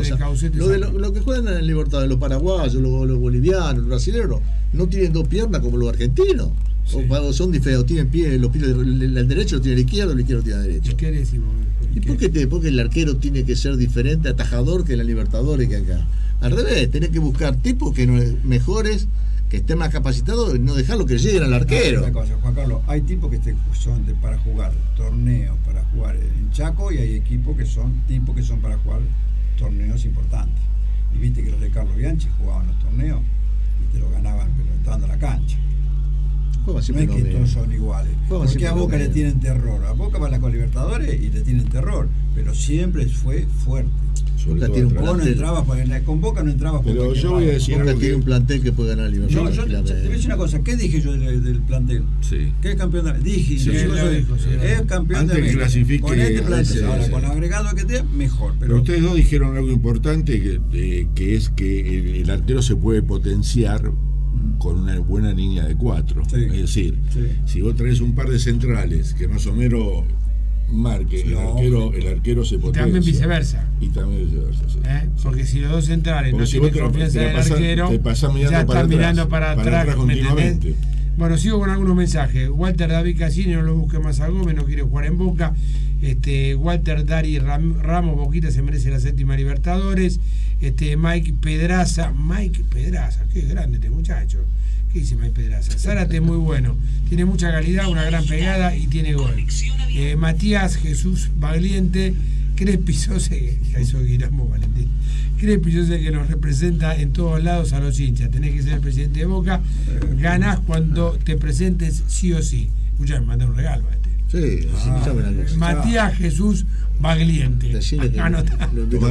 [SPEAKER 3] Lo que juegan en el Libertadores, los paraguayos, los bolivianos, los brasileños, no tienen dos piernas como los argentinos. Sí. O son diferentes, tienen pies, los pies, el derecho lo tiene el izquierdo tiene el derecho.
[SPEAKER 5] ¿Qué decimos?
[SPEAKER 3] ¿Y por qué? Porque el arquero tiene que ser diferente, atajador que en la Libertadores que acá. Al revés, tenés que buscar tipos que mejores, que estén más capacitados y no dejarlo que lleguen al arquero.
[SPEAKER 6] Una cosa, Juan Carlos, hay tipos que son para jugar torneos, para jugar en Chaco, y hay equipos que son para jugar torneos importantes. Y viste que los de Carlos Bianchi jugaban los torneos y te lo ganaban pero entrando a la cancha. No es que todos son iguales. Porque a Boca le tienen terror. A Boca van con Libertadores y le tienen terror. Pero siempre fue fuerte.
[SPEAKER 3] Boca tiene un plantel.
[SPEAKER 6] Con Boca no entrabas por
[SPEAKER 7] pero yo voy a decir
[SPEAKER 3] Boca tiene un plantel que puede ganar Libertadores.
[SPEAKER 6] Yo te voy a decir una cosa. ¿Qué dije yo del plantel?
[SPEAKER 7] Sí.
[SPEAKER 6] ¿Qué es campeón de América? Dije,
[SPEAKER 7] sí,
[SPEAKER 6] es campeón
[SPEAKER 7] antes
[SPEAKER 6] de América.
[SPEAKER 7] Clasifique,
[SPEAKER 6] con este plantel. Ahora, con agregado que te mejor. Pero
[SPEAKER 7] ustedes dos dijeron algo importante que es que el arquero se puede potenciar con una buena línea de 4. Sí. Es decir, si vos traes un par de centrales que más o menos marque, el arquero se potencia.
[SPEAKER 5] Y también viceversa.
[SPEAKER 7] Sí.
[SPEAKER 5] Porque si los dos centrales
[SPEAKER 7] porque
[SPEAKER 5] no
[SPEAKER 7] si
[SPEAKER 5] tienen confianza del arquero, ya están mirando para atrás
[SPEAKER 7] continuamente.
[SPEAKER 5] Bueno, sigo con algunos mensajes. Walter David Cassini, no lo busque más a Gómez, no quiere jugar en Boca. Walter Dari Ramos, Boquita se merece la 7ª Libertadores. Mike Pedraza, qué grande este muchacho. ¿Qué dice Mike Pedraza? Zárate es muy bueno, tiene mucha calidad, una gran pegada y tiene gol. Matías Jesús Bagliente, Crespi Sose, eso Guillermo Valentín. Crespi Sose que nos representa en todos lados a los hinchas. Tenés que ser el presidente de Boca, ganás cuando te presentes sí o sí. Escuchá, me mandaron un regalo a este.
[SPEAKER 3] Sí,
[SPEAKER 5] Matías Jesús Bagliente.
[SPEAKER 3] Anota.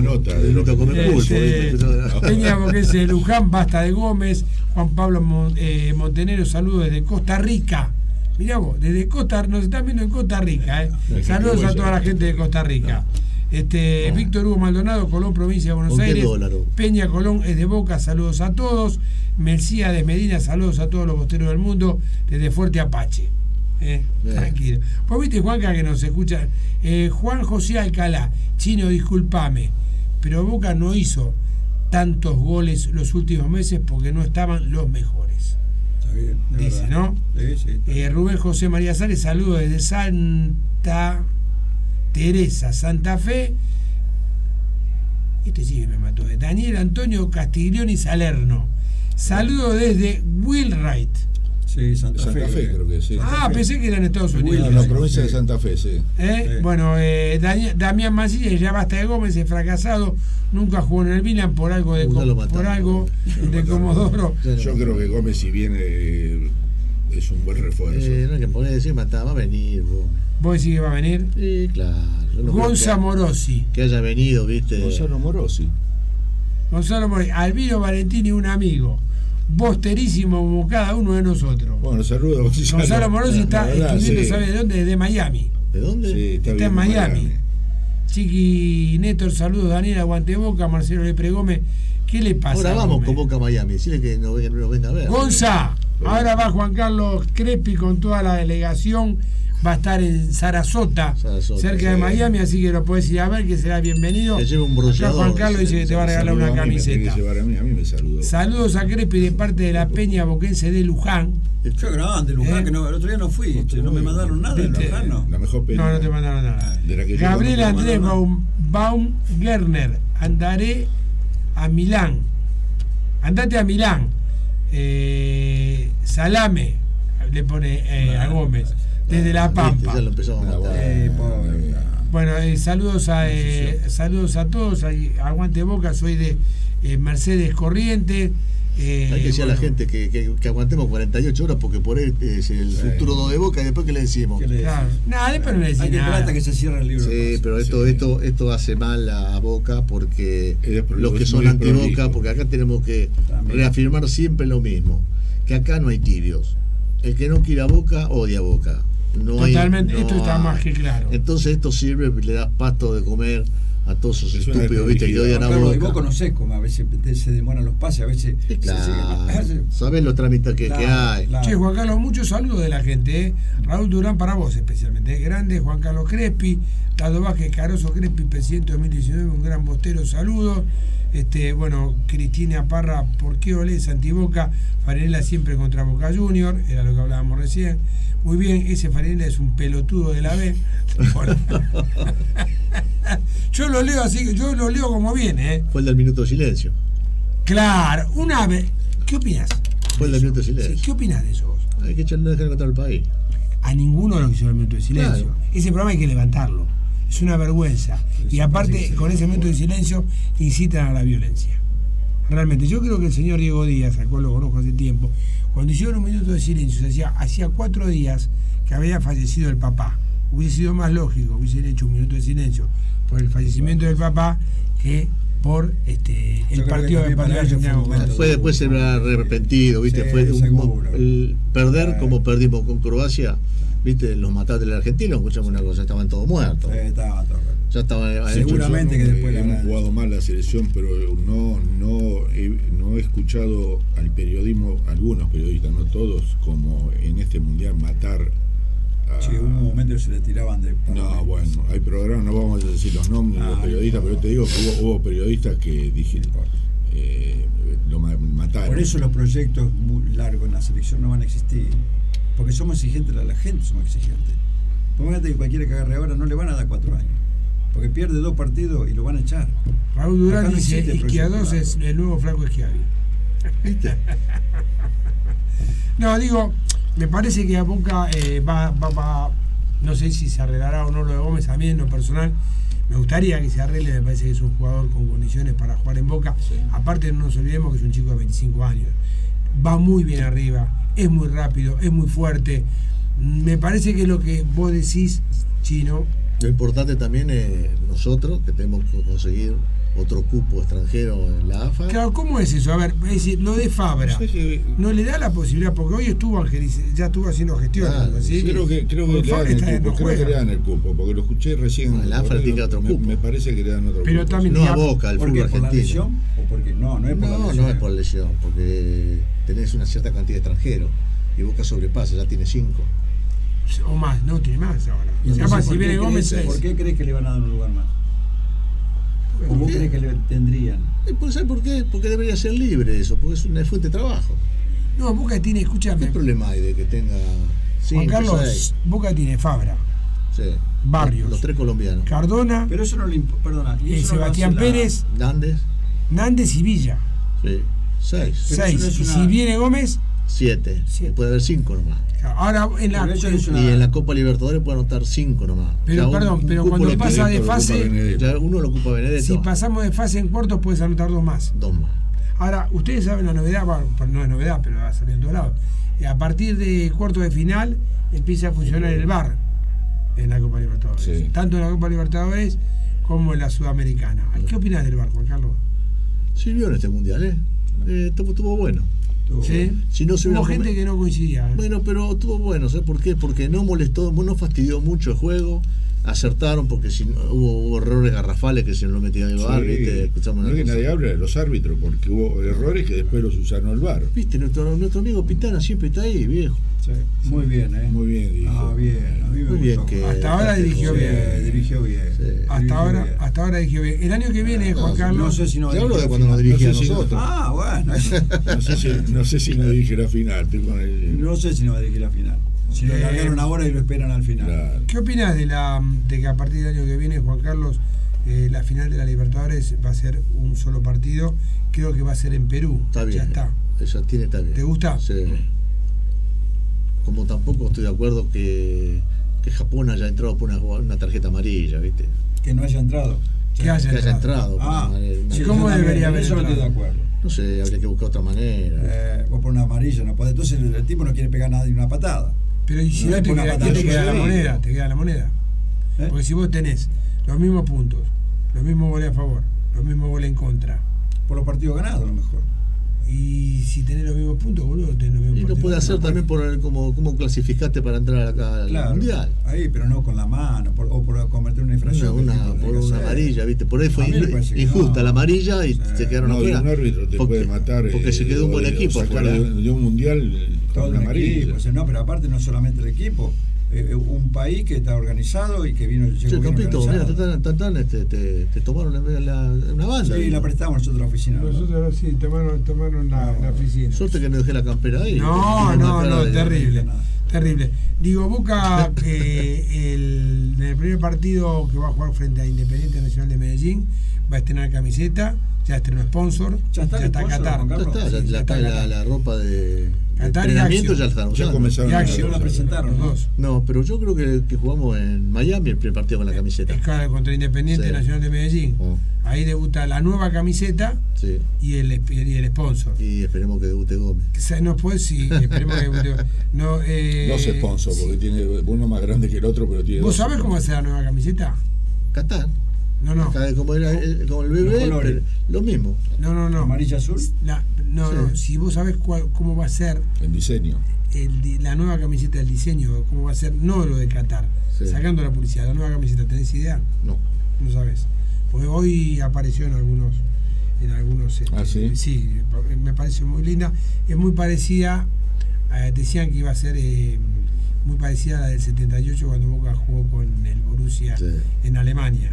[SPEAKER 5] Peña Boquense de Luján, Basta de Gómez. Juan Pablo Montenegro, saludos desde Costa Rica. Mirá vos, desde nos están viendo en Costa Rica. Saludos a toda la gente de Costa Rica. Víctor Hugo Maldonado, Colón, provincia de Buenos Aires. Peña Colón es de Boca, saludos a todos. Melcía de Medina, saludos a todos los bosteros del mundo desde Fuerte Apache. Tranquilo. Pues viste, Juanca, que nos escucha. Juan José Alcalá, Chino, discúlpame, pero Boca no hizo tantos goles los últimos meses porque no estaban los mejores.
[SPEAKER 6] Está bien,
[SPEAKER 5] dice, verdad. ¿No?
[SPEAKER 6] Sí.
[SPEAKER 5] Rubén José María Sales, saludos desde Santa Teresa, Santa Fe. Sí que me mató. Daniel Antonio Castiglioni Salerno, saludos desde Wheelwright.
[SPEAKER 7] Sí, Santa Fe creo que sí.
[SPEAKER 5] Pensé que era en Estados Unidos.
[SPEAKER 7] En la provincia de Santa Fe, sí.
[SPEAKER 5] Bueno, Damián Mancilla, ya Basta de Gómez, es fracasado, nunca jugó en el Milan por algo de Comodoro.
[SPEAKER 7] Yo creo que Gómez, si viene, es un buen refuerzo.
[SPEAKER 3] No hay que poner decir, va a venir Gómez.
[SPEAKER 5] ¿Vos decís que va a venir?
[SPEAKER 3] Sí, claro.
[SPEAKER 5] Gonza Morosi.
[SPEAKER 3] Que haya venido, viste.
[SPEAKER 7] Gonzalo Morosi.
[SPEAKER 5] Albino Valentini, un amigo. Bosterísimo como cada uno de nosotros.
[SPEAKER 7] Bueno, saludos.
[SPEAKER 5] Gonzalo Morosi está estudiando, ¿sabe de dónde? De Miami.
[SPEAKER 3] ¿De dónde?
[SPEAKER 7] Sí,
[SPEAKER 5] está en Miami. Chiqui Néstor, saludos. Daniel, aguante Boca. Marcelo Lepregome, ¿qué le pasa?
[SPEAKER 3] Ahora vamos con Boca a Miami, decirle que no venga a ver.
[SPEAKER 5] Gonza, ahora va Juan Carlos Crespi con toda la delegación. Va a estar en Sarasota, cerca de Miami, así que lo puedes ir a ver, que será bienvenido. Acá Juan Carlos dice que te va a regalar una camiseta.
[SPEAKER 7] A mí me saludó.
[SPEAKER 5] Saludos a Crespi de parte de la Peña Boquense de Luján.
[SPEAKER 6] Qué grande, Luján, que el otro día no fui, no me mandaron nada de Luján, ¿no?
[SPEAKER 7] La mejor peña.
[SPEAKER 5] No te mandaron nada. Gabriel Andrés Baumgartner, andaré a Milán. Andate a Milán. Salame, le pone a Gómez. Desde La Pampa.
[SPEAKER 3] Ya lo empezamos a matar.
[SPEAKER 5] Bueno, saludos a todos. Aguante Boca, soy de Mercedes Corrientes.
[SPEAKER 3] Hay que decir a la gente que aguantemos 48 horas porque por ahí es el futuro de Boca y después ¿qué le decimos?
[SPEAKER 5] Claro. Nada, después no le decimos
[SPEAKER 6] Hay que esperar hasta que se cierre el libro.
[SPEAKER 3] Sí, pero esto hace mal a Boca porque los que son anti-Boca, porque acá tenemos que reafirmar siempre lo mismo, que acá no hay tibios. El que no quiere a Boca, odia a Boca.
[SPEAKER 5] Totalmente, esto está más que claro.
[SPEAKER 3] Entonces esto sirve, le das pasto de comer a todos esos estúpidos, viste, que odian a Boca.
[SPEAKER 6] Y vos conocés como a veces se demoran los pases, a veces
[SPEAKER 3] sabés los trámites que hay.
[SPEAKER 5] Che, Juan Carlos, muchos saludos de la gente, Raúl Durán para vos especialmente, grande, Juan Carlos Crespi, Tado Vázquez, Caroso Crespi, presidente 2019, un gran bostero, saludos. Bueno, Cristina Parra, ¿por qué olés antiboca? Farinella siempre contra Boca Junior, era lo que hablábamos recién. Muy bien, ese Farinella es un pelotudo de la B. Yo lo leo así, yo lo leo como viene,
[SPEAKER 3] Fue el del minuto de silencio.
[SPEAKER 5] Claro, una vez. ¿Qué opinas?
[SPEAKER 3] Fue el del minuto de silencio.
[SPEAKER 5] Sí, ¿qué opinas de eso vos?
[SPEAKER 3] Hay que echarle dejar contra el país.
[SPEAKER 5] A ninguno de los que hicieron el minuto de silencio.
[SPEAKER 3] Claro.
[SPEAKER 5] Ese programa hay que levantarlo. Es una vergüenza. Y aparte, con ese minuto de silencio, incitan a la violencia. Realmente, yo creo que el señor Diego Díaz, al cual lo conozco hace tiempo, cuando hicieron un minuto de silencio, hacía 4 días que había fallecido el papá. Hubiese sido más lógico, hubiesen hecho un minuto de silencio por el fallecimiento del papá que por el partido de Santiago.
[SPEAKER 3] Después se habrá arrepentido, ¿viste? Fue el perder como perdimos con Croacia. ¿Viste? Los matates del argentino, escuchamos una cosa, estaban todos muertos. Ya estaban
[SPEAKER 6] seguramente que después
[SPEAKER 7] hemos jugado mal la selección, pero no he escuchado al periodismo, algunos periodistas, no todos, como en este mundial matar a...
[SPEAKER 6] Sí, hubo un momento que se le tiraban de...
[SPEAKER 7] No, bueno, hay programas, no vamos a decir los nombres de los periodistas, pero te digo que hubo periodistas que dijeron lo mataron.
[SPEAKER 6] Por eso los proyectos muy largos en la selección no van a existir. Porque somos exigentes, la gente somos exigentes. Póngate que cualquiera que agarre ahora no le van a dar 4 años. Porque pierde 2 partidos y lo van a echar.
[SPEAKER 5] Raúl Durán dice, Isquiados es el nuevo Franco Schiavi. ¿Viste? No, digo, me parece que a Boca va, no sé si se arreglará o no lo de Gómez, a mí en lo personal me gustaría que se arregle, me parece que es un jugador con condiciones para jugar en Boca. Sí. Aparte no nos olvidemos que es un chico de 25 años. Va muy bien arriba, es muy rápido, es muy fuerte. Me parece que lo que vos decís, Chino.
[SPEAKER 3] Lo importante también es nosotros, que tenemos que conseguir otro cupo extranjero en la AFA.
[SPEAKER 5] Claro, ¿cómo es eso? A ver, es decir, lo de Fabra, no le da la posibilidad, porque hoy ya estuvo haciendo gestiones.
[SPEAKER 7] Claro, ¿sí? Creo que le dan el cupo, porque lo escuché recién.
[SPEAKER 3] No, la AFA tiene otro cupo.
[SPEAKER 7] Me parece que le dan otro
[SPEAKER 5] pero
[SPEAKER 7] cupo.
[SPEAKER 5] También
[SPEAKER 3] no a Boca, al fútbol argentino.
[SPEAKER 6] ¿Por la lesión? ¿O porque no es por la lesión?
[SPEAKER 3] No es por lesión, porque tenés una cierta cantidad de extranjeros y Boca sobrepasa, ya tiene 5.
[SPEAKER 5] O más, no tiene más ahora. Entonces, si viene Gómez,
[SPEAKER 6] ¿por qué crees que le van a dar un lugar más? ¿O vos crees que le tendrían?
[SPEAKER 3] ¿Sabes por qué? Porque debería ser libre eso, porque es una fuente de trabajo.
[SPEAKER 5] No, Boca tiene, escúchame.
[SPEAKER 3] ¿Qué problema hay de que tenga 5,
[SPEAKER 5] Juan Carlos,
[SPEAKER 3] 6?
[SPEAKER 5] Boca tiene Fabra,
[SPEAKER 3] sí,
[SPEAKER 5] Barrios,
[SPEAKER 3] los 3 colombianos,
[SPEAKER 5] Cardona,
[SPEAKER 6] pero eso no le importa, perdona,
[SPEAKER 5] Sebastián Pérez,
[SPEAKER 3] Nández
[SPEAKER 5] y Villa.
[SPEAKER 3] Sí, 6.
[SPEAKER 5] 6. Y si viene Gómez,
[SPEAKER 3] 7. Puede haber 5 nomás.
[SPEAKER 5] Ahora en la
[SPEAKER 3] y en la Copa Libertadores puede anotar 5 nomás.
[SPEAKER 5] Pero perdón, pero cuando pasa de fase,
[SPEAKER 3] ya uno lo ocupa Benedetto.
[SPEAKER 5] Si pasamos de fase en cuartos puedes anotar 2 más.
[SPEAKER 3] 2 más.
[SPEAKER 5] Ahora, ustedes saben la novedad, bueno, no es novedad, pero va a salir en todos lados. A partir de cuartos de final empieza a funcionar el VAR en la Copa Libertadores. Sí. Tanto en la Copa Libertadores como en la Sudamericana. ¿Qué opinas del VAR, Juan Carlos?
[SPEAKER 3] Sirvió en este mundial, estuvo bueno.
[SPEAKER 5] ¿Sí?
[SPEAKER 3] Si no
[SPEAKER 5] hubo gente que no coincidía.
[SPEAKER 3] Bueno, pero estuvo bueno, ¿sabes por qué? Porque no molestó, no fastidió mucho el juego, acertaron, porque si no, hubo errores garrafales que se lo metían el VAR, ¿viste? Escuchamos
[SPEAKER 7] no es que nadie habla de los árbitros, porque hubo errores que después los usaron el VAR.
[SPEAKER 3] ¿Viste? Nuestro amigo Pitana siempre está ahí, viejo.
[SPEAKER 6] Sí. Muy bien,
[SPEAKER 7] Muy bien, dijo.
[SPEAKER 6] Bien. A mí me
[SPEAKER 3] muy bien que
[SPEAKER 5] hasta ahora dirigió bien.
[SPEAKER 6] Dirigió bien.
[SPEAKER 3] Sí.
[SPEAKER 5] Hasta ahora dirigió bien. El año que viene, Juan Carlos.
[SPEAKER 6] No sé si no.
[SPEAKER 3] Yo hablo de cuando nos dirigía a nosotros.
[SPEAKER 6] Bueno.
[SPEAKER 7] No sé si no dirige la final.
[SPEAKER 6] No sé si no va a dirigir la final. Si lo largaron ahora y lo esperan al final.
[SPEAKER 3] Claro.
[SPEAKER 5] ¿Qué opinas de que a partir del año que viene, Juan Carlos, la final de la Libertadores va a ser un solo partido? Creo que va a ser en Perú.
[SPEAKER 3] Está bien.
[SPEAKER 5] Ya está.
[SPEAKER 3] Eso está bien.
[SPEAKER 5] ¿Te gusta?
[SPEAKER 3] Sí. Como tampoco estoy de acuerdo que Japón haya entrado por una tarjeta amarilla, ¿viste?
[SPEAKER 6] Que no haya entrado.
[SPEAKER 5] Que haya entrado.
[SPEAKER 3] ¿Cómo
[SPEAKER 5] debería haber entrado?
[SPEAKER 6] Yo no estoy de acuerdo.
[SPEAKER 3] No sé, habría que buscar otra manera.
[SPEAKER 6] Vos por una amarilla no podés. Entonces el tipo no quiere pegar a nadie una patada.
[SPEAKER 5] Pero y si no,
[SPEAKER 6] es
[SPEAKER 5] te
[SPEAKER 6] por una
[SPEAKER 5] queda,
[SPEAKER 6] patada,
[SPEAKER 5] te queda la
[SPEAKER 6] sí.
[SPEAKER 5] moneda, te queda la moneda. Porque si vos tenés los mismos puntos, los mismos goles a favor, los mismos goles en contra.
[SPEAKER 6] Por los partidos ganados a lo mejor.
[SPEAKER 5] Y si tenés los mismos puntos, boludo, tenés los mismos
[SPEAKER 3] Y lo
[SPEAKER 5] partidos.
[SPEAKER 3] puede hacer también por cómo clasificaste para entrar acá al
[SPEAKER 6] Claro,
[SPEAKER 3] Mundial.
[SPEAKER 6] ahí, pero no con la mano, o por cometer una infracción.
[SPEAKER 3] Por una amarilla, ¿viste? Por ahí fue
[SPEAKER 6] A mí me parece que
[SPEAKER 3] injusta
[SPEAKER 6] no.
[SPEAKER 3] la amarilla y
[SPEAKER 6] Sí.
[SPEAKER 3] se quedaron
[SPEAKER 7] No, y
[SPEAKER 3] afuera.
[SPEAKER 7] un árbitro te puede matar.
[SPEAKER 3] Porque se quedó un buen equipo
[SPEAKER 7] sacar
[SPEAKER 3] afuera.
[SPEAKER 7] de un mundial
[SPEAKER 6] Todo
[SPEAKER 7] con
[SPEAKER 6] un
[SPEAKER 7] una amarilla.
[SPEAKER 6] equipo, o sea, no, pero aparte no solamente el equipo, un país que está organizado y que vino
[SPEAKER 3] Che,
[SPEAKER 6] bien
[SPEAKER 3] Campito, mira,
[SPEAKER 6] organizado.
[SPEAKER 3] te tomaron una banda.
[SPEAKER 6] Sí, la prestamos nosotros a la oficina. ¿no?
[SPEAKER 5] Nosotros sí, tomaron la oficina.
[SPEAKER 3] Suerte que no dejé la campera ahí.
[SPEAKER 5] No, terrible. Terrible. Digo, Boca en el primer partido que va a jugar frente a Independiente Nacional de Medellín va a estrenar camiseta, ya estrenó sponsor,
[SPEAKER 6] Ya está el sponsor,
[SPEAKER 5] Qatar.
[SPEAKER 6] Juan
[SPEAKER 3] Ya
[SPEAKER 6] Carlos.
[SPEAKER 3] está,
[SPEAKER 5] Sí,
[SPEAKER 3] ya está
[SPEAKER 5] Qatar.
[SPEAKER 3] la ropa de
[SPEAKER 5] Qatar y
[SPEAKER 3] entrenamiento,
[SPEAKER 5] Action.
[SPEAKER 3] ya la están
[SPEAKER 7] Ya
[SPEAKER 3] usando.
[SPEAKER 7] comenzaron
[SPEAKER 5] Y
[SPEAKER 7] a
[SPEAKER 5] Action
[SPEAKER 6] la presentaron,
[SPEAKER 5] los dos.
[SPEAKER 3] No, pero yo creo que jugamos en Miami el primer partido con la camiseta.
[SPEAKER 5] Es claro, contra Independiente
[SPEAKER 3] Sí.
[SPEAKER 5] Nacional de Medellín.
[SPEAKER 3] Oh.
[SPEAKER 5] Ahí debuta la nueva camiseta
[SPEAKER 3] Sí.
[SPEAKER 5] y el sponsor.
[SPEAKER 3] Y esperemos que debute Gómez.
[SPEAKER 5] No puede, sí, esperemos que debute. No,
[SPEAKER 7] Dos sponsors, porque tiene uno más grande que el otro, pero tiene
[SPEAKER 5] ¿Vos
[SPEAKER 7] dos
[SPEAKER 5] sabés cómo va a ser la nueva camiseta?
[SPEAKER 3] Qatar.
[SPEAKER 5] No.
[SPEAKER 3] Como el
[SPEAKER 6] Los
[SPEAKER 3] bebé,
[SPEAKER 6] colores.
[SPEAKER 3] pero lo mismo.
[SPEAKER 5] No.
[SPEAKER 6] Amarilla azul.
[SPEAKER 5] No,
[SPEAKER 3] Sí.
[SPEAKER 5] si vos sabés cómo va a ser
[SPEAKER 7] en diseño.
[SPEAKER 5] la nueva camiseta, el diseño, cómo va a ser, no lo de Qatar,
[SPEAKER 3] Sí.
[SPEAKER 5] sacando la publicidad, la nueva camiseta, ¿tenés idea?
[SPEAKER 3] No.
[SPEAKER 5] No sabés. Porque hoy apareció en algunos
[SPEAKER 7] ¿Ah, sí?
[SPEAKER 5] Sí, me parece muy linda. Es muy parecida, decían que iba a ser muy parecida a la del 78 cuando Boca jugó con el Borussia
[SPEAKER 3] Sí.
[SPEAKER 5] en Alemania.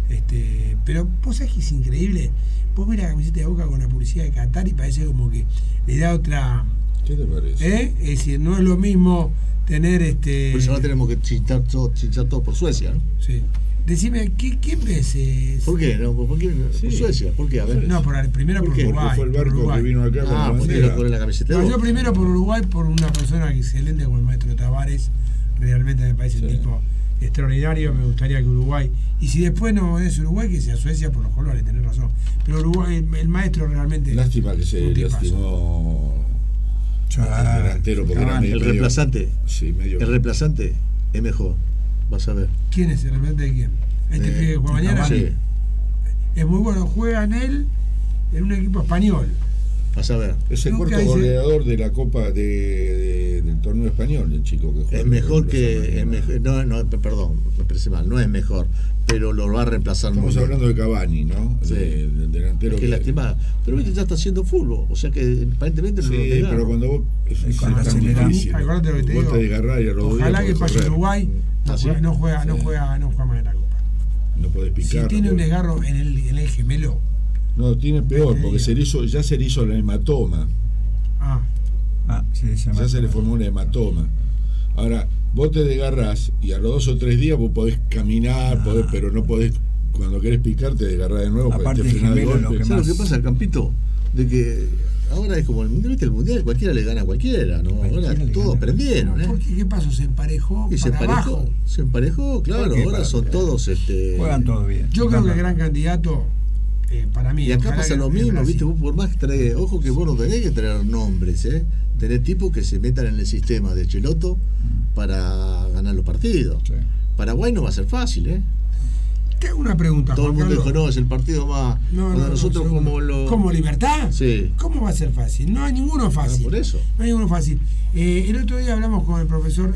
[SPEAKER 5] Pero vos sabés que es increíble. Vos ves la camiseta de Boca con la publicidad de Qatar y parece como que le da otra.
[SPEAKER 7] ¿Qué te parece?
[SPEAKER 5] Es decir, no es lo mismo tener
[SPEAKER 3] Por eso ahora tenemos que chinchar todo por Suecia, ¿no?
[SPEAKER 5] Sí. Decime, ¿qué ves?
[SPEAKER 3] ¿Por qué? No, ¿por qué?
[SPEAKER 7] Sí.
[SPEAKER 3] ¿Por Suecia? ¿Por qué? A ver.
[SPEAKER 5] No, primero por
[SPEAKER 3] ¿Por qué?
[SPEAKER 5] Uruguay.
[SPEAKER 7] Porque fue el
[SPEAKER 5] por
[SPEAKER 7] barco
[SPEAKER 5] Uruguay.
[SPEAKER 7] que vino acá con la
[SPEAKER 3] porque
[SPEAKER 7] bandera.
[SPEAKER 3] era con la camiseta de
[SPEAKER 5] No,
[SPEAKER 3] Boca.
[SPEAKER 5] yo primero por Uruguay, por una persona excelente como el maestro Tavares. Realmente me parece un
[SPEAKER 7] Sí.
[SPEAKER 5] tipo extraordinario. Me gustaría que Uruguay, y si después no es Uruguay, que sea Suecia por los colores, tenés razón. Pero Uruguay, el maestro realmente.
[SPEAKER 7] Lástima que se
[SPEAKER 5] un tipazo.
[SPEAKER 7] lastimó el delantero porque era medio.
[SPEAKER 3] El reemplazante.
[SPEAKER 7] Sí, medio.
[SPEAKER 3] El reemplazante es mejor. Vas a ver.
[SPEAKER 5] ¿Quién es el representante de quién? ¿Este pibe que juega mañana?
[SPEAKER 3] Sí.
[SPEAKER 5] Es muy bueno, juega en él en un equipo español.
[SPEAKER 3] Vas a ver.
[SPEAKER 7] Es el
[SPEAKER 5] Nunca
[SPEAKER 7] cuarto
[SPEAKER 5] hice-
[SPEAKER 7] goleador de la Copa del torneo español, el chico que juega.
[SPEAKER 3] Es mejor que. Perdón, me expresé mal. No es mejor, pero lo va a reemplazar muy
[SPEAKER 7] Estamos
[SPEAKER 3] bien.
[SPEAKER 7] hablando de Cavani, ¿no?
[SPEAKER 3] Sí.
[SPEAKER 7] Del delantero.
[SPEAKER 3] Es que lastimada. Pero viste, ya está haciendo fútbol. O sea que aparentemente no
[SPEAKER 7] Sí,
[SPEAKER 3] lo pegaron.
[SPEAKER 7] pero cuando vos. Es
[SPEAKER 6] Con la
[SPEAKER 7] tan
[SPEAKER 6] acelerada.
[SPEAKER 7] difícil.
[SPEAKER 5] Acordate lo que te
[SPEAKER 7] Vos
[SPEAKER 5] digo.
[SPEAKER 7] te desgarrás y a los
[SPEAKER 5] Ojalá
[SPEAKER 7] días
[SPEAKER 5] que
[SPEAKER 7] podés
[SPEAKER 5] pase
[SPEAKER 7] correr.
[SPEAKER 5] Uruguay.
[SPEAKER 3] ¿Ah, sí?
[SPEAKER 5] No juega más en la Copa.
[SPEAKER 7] No podés picar.
[SPEAKER 5] Si
[SPEAKER 7] no
[SPEAKER 5] tiene un
[SPEAKER 7] podés-
[SPEAKER 5] desgarro en el gemelo.
[SPEAKER 7] No, tiene peor, porque ya se le hizo la hematoma.
[SPEAKER 6] Sí,
[SPEAKER 7] Ya se le formó una hematoma. Ahora, vos te desgarrás y a los 2 o 3 días vos podés caminar, pero no podés, cuando querés picar, te desgarrás de nuevo
[SPEAKER 6] Aparte
[SPEAKER 7] porque te
[SPEAKER 6] el
[SPEAKER 7] frenás de
[SPEAKER 6] gemelo es lo
[SPEAKER 7] golpe.
[SPEAKER 6] que
[SPEAKER 3] ¿Sabes
[SPEAKER 6] más-
[SPEAKER 3] lo que pasa, Campito? De que ahora es como el mundial, ¿viste? El mundial cualquiera le gana a cualquiera, ¿no?
[SPEAKER 6] Cualquiera
[SPEAKER 3] Ahora
[SPEAKER 6] le
[SPEAKER 3] todos
[SPEAKER 6] gana.
[SPEAKER 3] aprendieron, ¿eh?
[SPEAKER 5] Porque ¿qué pasó? Se emparejó
[SPEAKER 3] Y se
[SPEAKER 5] para
[SPEAKER 3] emparejó,
[SPEAKER 5] abajo.
[SPEAKER 3] claro,
[SPEAKER 6] ¿Por qué?
[SPEAKER 3] ahora son todos
[SPEAKER 6] Juegan todo bien.
[SPEAKER 5] Yo creo que el gran candidato para mí.
[SPEAKER 3] Y acá
[SPEAKER 5] ojalá
[SPEAKER 3] pasa
[SPEAKER 5] que
[SPEAKER 3] lo
[SPEAKER 5] es
[SPEAKER 3] mismo,
[SPEAKER 5] Brasil.
[SPEAKER 3] ¿viste? Vos por más que traes, ojo que vos no tenés que traer nombres, ¿eh? Tenés tipos que se metan en el sistema de Cheloto para ganar los partidos.
[SPEAKER 6] Sí.
[SPEAKER 3] Paraguay no va a ser fácil, ¿eh?
[SPEAKER 5] Te hago una pregunta,
[SPEAKER 3] Todo el
[SPEAKER 5] Juan
[SPEAKER 3] mundo dijo,
[SPEAKER 5] Carlos.
[SPEAKER 3] no, es el partido más. Cuando nosotros
[SPEAKER 5] seguro.
[SPEAKER 3] como lo.
[SPEAKER 5] ¿Como Libertad?
[SPEAKER 3] Sí.
[SPEAKER 5] ¿Cómo va a ser fácil? No hay ninguno fácil.
[SPEAKER 3] por eso.
[SPEAKER 5] No hay ninguno fácil. El otro día hablamos con el profesor.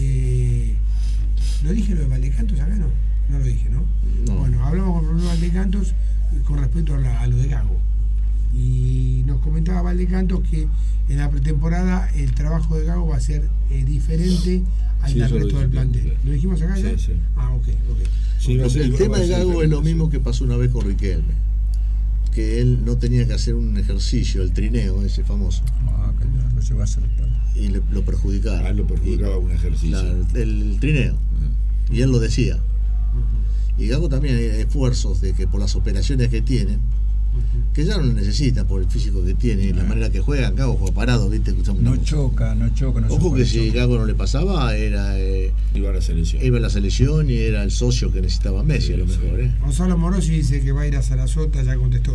[SPEAKER 5] ¿Lo dije lo de Valdecantos acá? No lo dije, ¿no?
[SPEAKER 3] No.
[SPEAKER 5] Bueno, hablamos con el profesor Valdecantos con respecto a lo de Gago. Y nos comentaba Valdecantos que en la pretemporada el trabajo de Gago va a ser diferente al
[SPEAKER 7] Sí,
[SPEAKER 5] del
[SPEAKER 7] eso lo
[SPEAKER 5] resto del
[SPEAKER 7] dijimos,
[SPEAKER 5] plantel.
[SPEAKER 7] sí.
[SPEAKER 5] ¿Lo dijimos acá ya?
[SPEAKER 7] Sí, sí.
[SPEAKER 5] Ah, ok.
[SPEAKER 7] Sí, va a ser-
[SPEAKER 3] El
[SPEAKER 7] va
[SPEAKER 3] tema
[SPEAKER 7] a
[SPEAKER 3] de
[SPEAKER 7] ser
[SPEAKER 3] Gago es lo
[SPEAKER 7] diferente,
[SPEAKER 3] mismo
[SPEAKER 7] sí.
[SPEAKER 3] que pasó una vez con Riquelme. Que él no tenía que hacer un ejercicio, el trineo ese famoso,
[SPEAKER 6] No se va a hacer.
[SPEAKER 3] y lo perjudicaba.
[SPEAKER 7] Ah, lo perjudicaba un ejercicio.
[SPEAKER 3] Claro, el trineo. Y él lo decía. Y Gago también hay esfuerzos de que por las operaciones que tiene, que ya no lo necesita por el físico que tiene y la manera que juega. Gago juega parado, ¿viste? Escuchame una
[SPEAKER 6] No
[SPEAKER 3] cosa.
[SPEAKER 6] choca. No
[SPEAKER 3] Ojo que
[SPEAKER 6] se
[SPEAKER 3] si
[SPEAKER 6] choca.
[SPEAKER 3] Gago no le pasaba, era
[SPEAKER 7] Iba a la selección.
[SPEAKER 3] iba a la selección y era el socio que necesitaba Messi, a lo mejor, ¿eh?
[SPEAKER 5] Gonzalo Morosi dice que va a ir a Sarasota, ya contestó.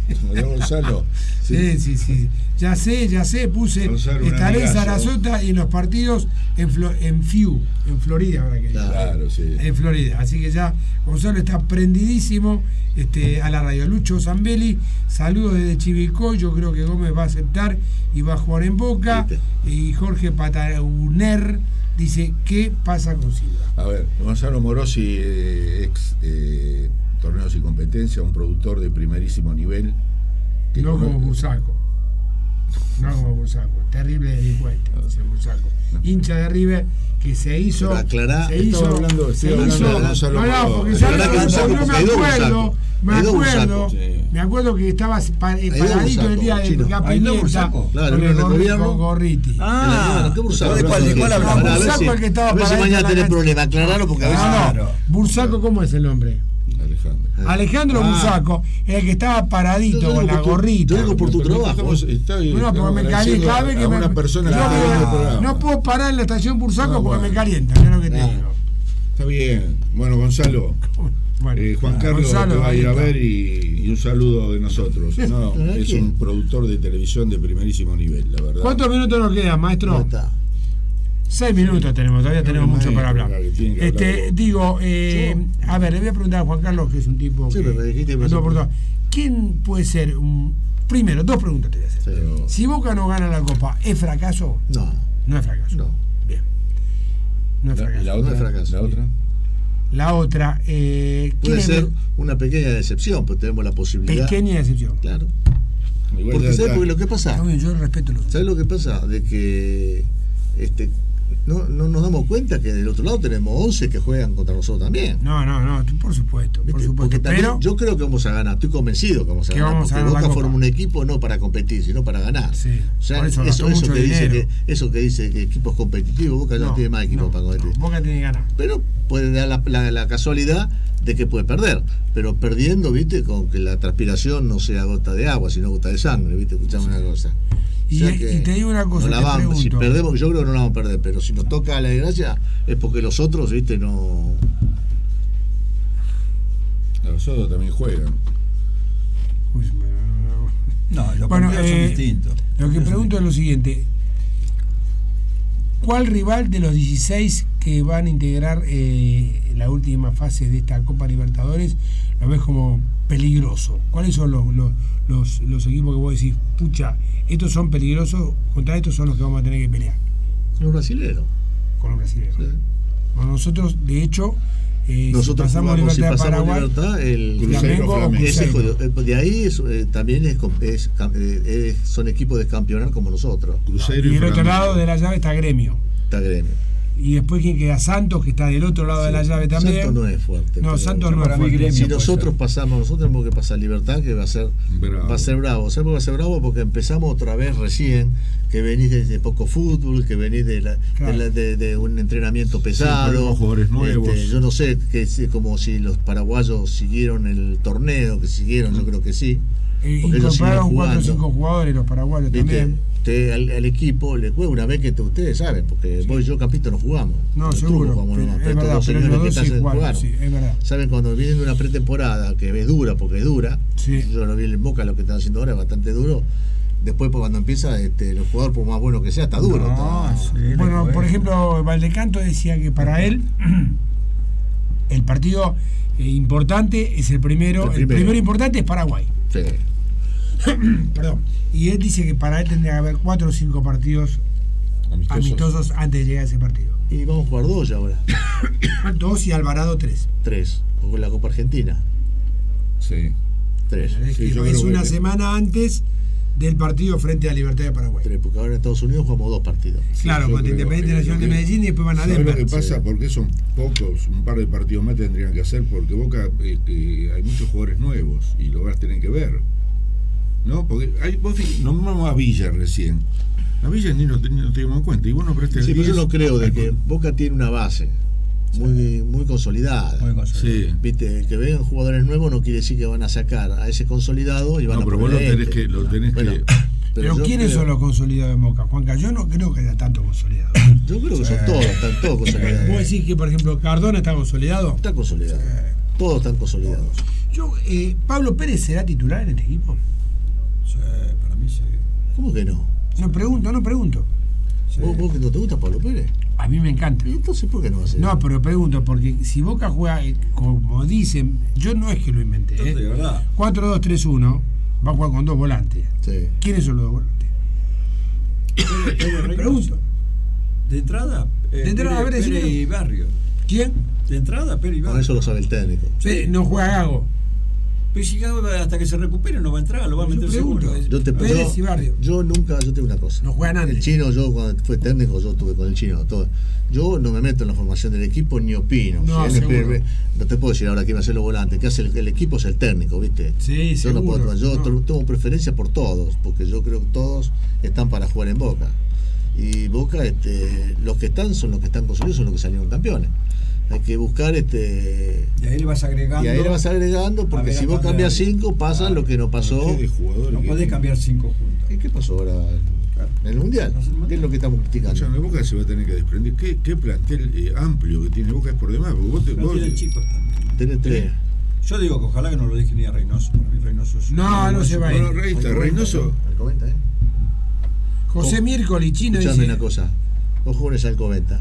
[SPEAKER 7] Gonzalo.
[SPEAKER 5] Sí. Ya sé, puse.
[SPEAKER 7] Gonzalo,
[SPEAKER 5] estaré en
[SPEAKER 7] amigazo.
[SPEAKER 5] Sarasota y en los partidos en Florida, ahora que
[SPEAKER 7] Claro, sí.
[SPEAKER 5] en Florida. Así que ya Gonzalo está prendidísimo a la radio. Lucho Zambelli, saludos desde Chivilcoy. Yo creo que Gómez va a aceptar y va a jugar en Boca.
[SPEAKER 3] ¿Viste?
[SPEAKER 5] Y Jorge Patauner dice: ¿qué pasa con Silva?
[SPEAKER 7] A ver, Gonzalo Morosi, ex Torneos y Competencia, un productor de primerísimo nivel. que
[SPEAKER 5] No como
[SPEAKER 7] conoce-
[SPEAKER 5] Bursaco. No como Bursaco. Terrible delincuente, dice Bursaco. Hincha de River que se hizo.
[SPEAKER 3] Pero aclará,
[SPEAKER 5] se
[SPEAKER 7] estoy
[SPEAKER 5] hizo.
[SPEAKER 7] hablando
[SPEAKER 5] se
[SPEAKER 7] de
[SPEAKER 5] hizo.
[SPEAKER 7] Gonzalo
[SPEAKER 5] No,
[SPEAKER 7] Moro.
[SPEAKER 5] porque
[SPEAKER 3] Aclará
[SPEAKER 5] ya
[SPEAKER 3] que Bursaco,
[SPEAKER 5] no me
[SPEAKER 3] porque hay dos
[SPEAKER 5] acuerdo.
[SPEAKER 3] Bursaco.
[SPEAKER 5] Me
[SPEAKER 3] Hay dos
[SPEAKER 5] acuerdo.
[SPEAKER 3] Bursaco,
[SPEAKER 7] sí.
[SPEAKER 5] Me acuerdo que estaba paradito
[SPEAKER 3] Bursaco,
[SPEAKER 5] el día de
[SPEAKER 3] chino.
[SPEAKER 6] Hay dos
[SPEAKER 5] Capinieta
[SPEAKER 6] Bursaco.
[SPEAKER 3] Claro,
[SPEAKER 5] con
[SPEAKER 3] uno
[SPEAKER 5] el
[SPEAKER 3] del gobierno.
[SPEAKER 5] con Gorriti.
[SPEAKER 6] Ah,
[SPEAKER 3] ¿Qué Bursaco?
[SPEAKER 6] ¿de cuál hablamos?
[SPEAKER 3] A ver
[SPEAKER 5] Bursaco,
[SPEAKER 3] si-
[SPEAKER 5] el que estaba
[SPEAKER 3] a ver si
[SPEAKER 5] paradito
[SPEAKER 3] mañana
[SPEAKER 5] en la
[SPEAKER 3] tenés
[SPEAKER 5] cancha.
[SPEAKER 3] problema, aclaralo porque a veces.
[SPEAKER 6] Claro.
[SPEAKER 5] Bursaco, ¿cómo es el nombre?
[SPEAKER 7] Alejandro.
[SPEAKER 5] Alejandro Bursaco, el que estaba paradito
[SPEAKER 3] Yo
[SPEAKER 5] con la
[SPEAKER 3] digo por tu-
[SPEAKER 5] gorrita.
[SPEAKER 3] yo digo por tu trabajo.
[SPEAKER 5] No, porque me calienta cada vez que
[SPEAKER 7] a
[SPEAKER 5] me.
[SPEAKER 7] una persona que
[SPEAKER 5] yo
[SPEAKER 7] está
[SPEAKER 5] digo,
[SPEAKER 7] viendo el programa.
[SPEAKER 5] no puedo parar en la estación Bursaco
[SPEAKER 7] No,
[SPEAKER 5] porque
[SPEAKER 7] bueno.
[SPEAKER 5] me calienta, es lo que te
[SPEAKER 3] Ah.
[SPEAKER 5] digo.
[SPEAKER 7] Está bien. Bueno, Gonzalo,
[SPEAKER 5] Bueno,
[SPEAKER 7] Juan Carlos
[SPEAKER 5] Gonzalo,
[SPEAKER 7] te va a
[SPEAKER 5] ahí
[SPEAKER 7] ir a
[SPEAKER 5] está.
[SPEAKER 7] ver y un saludo de nosotros. No,
[SPEAKER 3] ¿Verdad
[SPEAKER 7] es
[SPEAKER 3] que?
[SPEAKER 7] un productor de televisión de primerísimo nivel, la verdad.
[SPEAKER 5] ¿Cuántos minutos nos quedan,
[SPEAKER 3] No
[SPEAKER 5] maestro?
[SPEAKER 3] está.
[SPEAKER 5] 6 minutos tenemos, todavía tenemos mucho para hablar.
[SPEAKER 7] Claro, que tienen que hablar vos.
[SPEAKER 5] Digo, a ver, le voy a preguntar a Juan Carlos, que es un tipo
[SPEAKER 3] Sí,
[SPEAKER 5] que
[SPEAKER 3] pero me dijiste que
[SPEAKER 5] anduvo por todo. ¿Quién puede ser primero, dos preguntas te voy a hacer.
[SPEAKER 3] Sí.
[SPEAKER 5] Si Boca no gana la Copa, ¿es fracaso?
[SPEAKER 3] No,
[SPEAKER 5] No es fracaso.
[SPEAKER 3] no.
[SPEAKER 5] Bien. No es
[SPEAKER 7] ¿Y
[SPEAKER 5] fracaso.
[SPEAKER 7] la
[SPEAKER 3] No
[SPEAKER 7] otra?
[SPEAKER 3] es fracaso.
[SPEAKER 7] ¿La otra?
[SPEAKER 5] La otra, ¿quién
[SPEAKER 3] Puede
[SPEAKER 5] es
[SPEAKER 3] ser una pequeña decepción, pero tenemos la posibilidad.
[SPEAKER 5] pequeña decepción?
[SPEAKER 3] Claro.
[SPEAKER 7] Igual
[SPEAKER 3] Porque
[SPEAKER 7] ya
[SPEAKER 3] ¿sabes
[SPEAKER 7] está.
[SPEAKER 3] por lo que pasa?
[SPEAKER 5] Está bien, yo respeto lo
[SPEAKER 3] ¿Sabes lo que pasa? De que no nos damos cuenta que del otro lado tenemos 11 que juegan contra nosotros también.
[SPEAKER 5] No, por supuesto,
[SPEAKER 3] ¿Viste? Porque también
[SPEAKER 5] pero
[SPEAKER 3] yo creo que vamos a ganar, estoy convencido que vamos a
[SPEAKER 5] Que
[SPEAKER 3] ganar,
[SPEAKER 5] vamos a
[SPEAKER 3] porque
[SPEAKER 5] ganar la
[SPEAKER 3] Boca
[SPEAKER 5] Copa.
[SPEAKER 3] forma un equipo no para competir, sino para ganar.
[SPEAKER 5] Sí,
[SPEAKER 3] O sea,
[SPEAKER 5] por eso gastó
[SPEAKER 3] eso
[SPEAKER 5] mucho
[SPEAKER 3] que dice
[SPEAKER 5] dinero.
[SPEAKER 3] eso que dice que equipos competitivos, Boca no tiene más equipos para competir.
[SPEAKER 5] Boca tiene que ganar.
[SPEAKER 3] Pero puede dar la casualidad de que puede perder, pero perdiendo, viste, con que la transpiración no sea gota de agua, sino gota de sangre, viste, escuchame una cosa.
[SPEAKER 5] Y te digo una cosa,
[SPEAKER 3] no la
[SPEAKER 5] te
[SPEAKER 3] vamos, si
[SPEAKER 5] pregunto.
[SPEAKER 3] perdemos, yo creo que no la vamos a perder, pero si nos toca la desgracia es porque los otros, viste, no.
[SPEAKER 7] Los otros también juegan.
[SPEAKER 5] Uy,
[SPEAKER 6] No, los
[SPEAKER 5] Bueno,
[SPEAKER 6] campeones son distintos.
[SPEAKER 5] Lo que pregunto es lo siguiente: ¿cuál rival de los 16 que van a integrar la última fase de esta Copa Libertadores lo ves como peligroso? ¿Cuáles son los equipos que vos decís, pucha, estos son peligrosos, contra estos son los que vamos a tener que pelear?
[SPEAKER 3] Los brasileños.
[SPEAKER 5] Con los brasileños.
[SPEAKER 3] Sí.
[SPEAKER 5] Bueno, nosotros, de hecho,
[SPEAKER 3] Nosotros
[SPEAKER 5] si pasamos
[SPEAKER 3] jugamos, si
[SPEAKER 5] Libertad de
[SPEAKER 3] pasamos
[SPEAKER 5] Paraguay,
[SPEAKER 3] Libertad, el
[SPEAKER 7] Cruzeiro, Flamengo.
[SPEAKER 3] ese
[SPEAKER 5] Cruzeiro.
[SPEAKER 3] juego, de ahí también son equipos de campeonar como nosotros.
[SPEAKER 7] Cruzeiro
[SPEAKER 5] y del otro
[SPEAKER 7] Flamengo.
[SPEAKER 5] lado de la llave está Gremio.
[SPEAKER 3] Está Gremio.
[SPEAKER 5] Y después quién queda, Santos, que está del otro lado de la llave también.
[SPEAKER 3] Santos no es fuerte.
[SPEAKER 5] No,
[SPEAKER 3] pero
[SPEAKER 5] Santos no es
[SPEAKER 6] para mí
[SPEAKER 5] fuerte.
[SPEAKER 6] Gremio
[SPEAKER 3] si
[SPEAKER 6] puede
[SPEAKER 3] nosotros
[SPEAKER 6] ser.
[SPEAKER 3] pasamos, nosotros tenemos que pasar Libertad, que va a ser
[SPEAKER 7] Bravo.
[SPEAKER 3] bravo. ¿Sabes por qué va a ser bravo? Porque empezamos otra vez recién, que venís de poco fútbol, que venís
[SPEAKER 5] Claro.
[SPEAKER 3] de un entrenamiento pesado.
[SPEAKER 7] ponemos jugadores nuevos.
[SPEAKER 3] Yo no sé, que es como si los paraguayos siguieron el torneo, que siguieron, yo creo que sí. Porque ellos
[SPEAKER 5] Incorporaron
[SPEAKER 3] siguen
[SPEAKER 5] 4 o
[SPEAKER 3] jugando.
[SPEAKER 5] 5 jugadores, los paraguayos
[SPEAKER 3] ¿Viste?
[SPEAKER 5] también.
[SPEAKER 3] Al equipo le juega una vez que ustedes saben, porque vos y yo, Campito, no jugamos.
[SPEAKER 5] No,
[SPEAKER 3] Los
[SPEAKER 5] seguro.
[SPEAKER 3] turcos jugamos nomás,
[SPEAKER 5] Es
[SPEAKER 3] pero estos
[SPEAKER 5] verdad,
[SPEAKER 3] dos
[SPEAKER 5] pero
[SPEAKER 3] señores
[SPEAKER 5] los
[SPEAKER 3] que
[SPEAKER 5] dos sí
[SPEAKER 3] están
[SPEAKER 5] jugaron,
[SPEAKER 3] jugaron.
[SPEAKER 5] sí, es verdad.
[SPEAKER 3] Saben, cuando vienen de una pretemporada que es dura, porque es dura,
[SPEAKER 5] Sí.
[SPEAKER 3] yo lo vi en Boca, lo que están haciendo ahora es bastante duro. Después, pues, cuando empieza, el jugador, por más bueno que sea, está duro.
[SPEAKER 6] No,
[SPEAKER 3] está-
[SPEAKER 6] sí, le
[SPEAKER 5] Bueno,
[SPEAKER 6] juega.
[SPEAKER 5] por ejemplo, Valdecanto decía que para él el partido importante es el primero. El primero importante es Paraguay.
[SPEAKER 3] Sí.
[SPEAKER 5] Perdón. Y él dice que para él tendría que haber 4 o 5 partidos amistosos antes de llegar a ese partido.
[SPEAKER 3] Y vamos a jugar 2 ya ahora.
[SPEAKER 5] 2 y Alvarado 3.
[SPEAKER 3] 3. Con la Copa Argentina.
[SPEAKER 7] Sí.
[SPEAKER 3] 3.
[SPEAKER 7] Sí, yo
[SPEAKER 5] es
[SPEAKER 7] creo
[SPEAKER 5] una
[SPEAKER 7] que-
[SPEAKER 5] semana antes del partido frente a Libertad de Paraguay.
[SPEAKER 3] 3, porque ahora en Estados Unidos jugamos 2 partidos.
[SPEAKER 5] Claro,
[SPEAKER 7] yo
[SPEAKER 5] contra
[SPEAKER 7] creo
[SPEAKER 5] Independiente
[SPEAKER 7] que-
[SPEAKER 5] Nacional de
[SPEAKER 7] que-
[SPEAKER 5] Medellín y después van a
[SPEAKER 7] ¿Sabés
[SPEAKER 5] Denver.
[SPEAKER 7] lo que pasa?
[SPEAKER 3] Sí.
[SPEAKER 7] Porque son pocos, un par de partidos más tendrían que hacer, porque Boca hay muchos jugadores nuevos y lo vas a tener que ver. ¿No? Porque nombramos a Villa recién. A Villa ni no teníamos en cuenta. Y bueno, pero este
[SPEAKER 3] Sí, pero yo
[SPEAKER 7] 10,
[SPEAKER 3] no creo de que Boca tiene una base muy consolidada.
[SPEAKER 6] Muy consolidado.
[SPEAKER 7] Sí.
[SPEAKER 3] Viste, que vengan jugadores nuevos no quiere decir que van a sacar a ese consolidado y van
[SPEAKER 7] No,
[SPEAKER 3] a
[SPEAKER 7] pero vos
[SPEAKER 3] poner
[SPEAKER 7] lo tenés
[SPEAKER 3] este.
[SPEAKER 7] que. Lo tenés
[SPEAKER 3] Bueno,
[SPEAKER 7] que
[SPEAKER 5] Pero
[SPEAKER 3] yo
[SPEAKER 5] ¿quiénes
[SPEAKER 3] creo-
[SPEAKER 5] son los consolidados de Boca? Juanca, yo no creo que haya tanto consolidado.
[SPEAKER 3] Yo creo que son todos, están todos consolidados.
[SPEAKER 5] ¿Vos decís que, por ejemplo, Cardona está consolidado?
[SPEAKER 3] Están consolidados. Todos están consolidados.
[SPEAKER 5] ¿Pablo Pérez será titular en este equipo?
[SPEAKER 6] Sí, para mí sí.
[SPEAKER 3] ¿Cómo que no?
[SPEAKER 5] No pregunto.
[SPEAKER 6] Sí.
[SPEAKER 3] ¿Vos que no te gusta Pablo Pérez?
[SPEAKER 5] A mí me encanta.
[SPEAKER 3] ¿Y entonces por qué no va a ser?
[SPEAKER 5] No, pero pregunto, porque si Boca juega, como dicen, yo no es que lo inventé,
[SPEAKER 6] De verdad.
[SPEAKER 5] 4-2-3-1, va a jugar con 2 volantes.
[SPEAKER 3] Sí.
[SPEAKER 5] ¿Quiénes son los 2 volantes? Pregunto.
[SPEAKER 6] De entrada,
[SPEAKER 5] a ver,
[SPEAKER 6] Pérez
[SPEAKER 5] decime.
[SPEAKER 6] y Barrio.
[SPEAKER 5] ¿Quién?
[SPEAKER 6] De entrada, Pérez y
[SPEAKER 3] Con
[SPEAKER 6] Barrio.
[SPEAKER 3] eso lo sabe el técnico.
[SPEAKER 5] No juega Gago.
[SPEAKER 6] Pero si Gago hasta que se recupere no va a entrar, lo va a meter
[SPEAKER 5] pregunto.
[SPEAKER 6] seguro.
[SPEAKER 5] Pérez y Barrio.
[SPEAKER 3] Yo tengo una cosa.
[SPEAKER 5] No juega nadie.
[SPEAKER 3] El Chino, yo cuando fue técnico, yo estuve con el Chino. Yo no me meto en la formación del equipo ni opino.
[SPEAKER 5] No,
[SPEAKER 3] Si
[SPEAKER 5] seguro.
[SPEAKER 3] no te puedo decir ahora quién va a ser los volantes. Que hace el equipo es el técnico, ¿viste?
[SPEAKER 5] Sí,
[SPEAKER 3] yo
[SPEAKER 5] seguro.
[SPEAKER 3] Yo
[SPEAKER 5] No.
[SPEAKER 3] tengo preferencia por todos, porque yo creo que todos están para jugar en Boca. Y Boca, los que están son los que están construidos, son los que salieron campeones. Hay que buscar
[SPEAKER 6] Y ahí le vas agregando.
[SPEAKER 3] porque
[SPEAKER 6] A ver,
[SPEAKER 3] si vos
[SPEAKER 6] hasta
[SPEAKER 3] cambias
[SPEAKER 6] de-
[SPEAKER 3] 5 pasa lo que no pasó.
[SPEAKER 7] ¿Qué de jugadores
[SPEAKER 6] No
[SPEAKER 7] que
[SPEAKER 6] podés
[SPEAKER 7] tiene?
[SPEAKER 6] cambiar 5 juntos.
[SPEAKER 3] ¿Y qué pasó ahora en el Mundial? ¿Qué es lo que estamos criticando?
[SPEAKER 7] Escuchame, Boca se va a tener que desprender. ¿Qué plantel amplio que tiene Boca es por demás? Porque
[SPEAKER 6] Pero tiene chicos también.
[SPEAKER 3] Tenés 3.
[SPEAKER 6] Yo digo que ojalá que no lo deje ni a Reynoso. Para mí Reynoso es
[SPEAKER 5] No se va a ir.
[SPEAKER 7] Bueno, ahí está, Reynoso.
[SPEAKER 3] Alcobenta,
[SPEAKER 5] José Miércoles, Chino
[SPEAKER 3] Escuchame
[SPEAKER 5] dice.
[SPEAKER 3] una cosa. Vos jóvenes Alcobenta.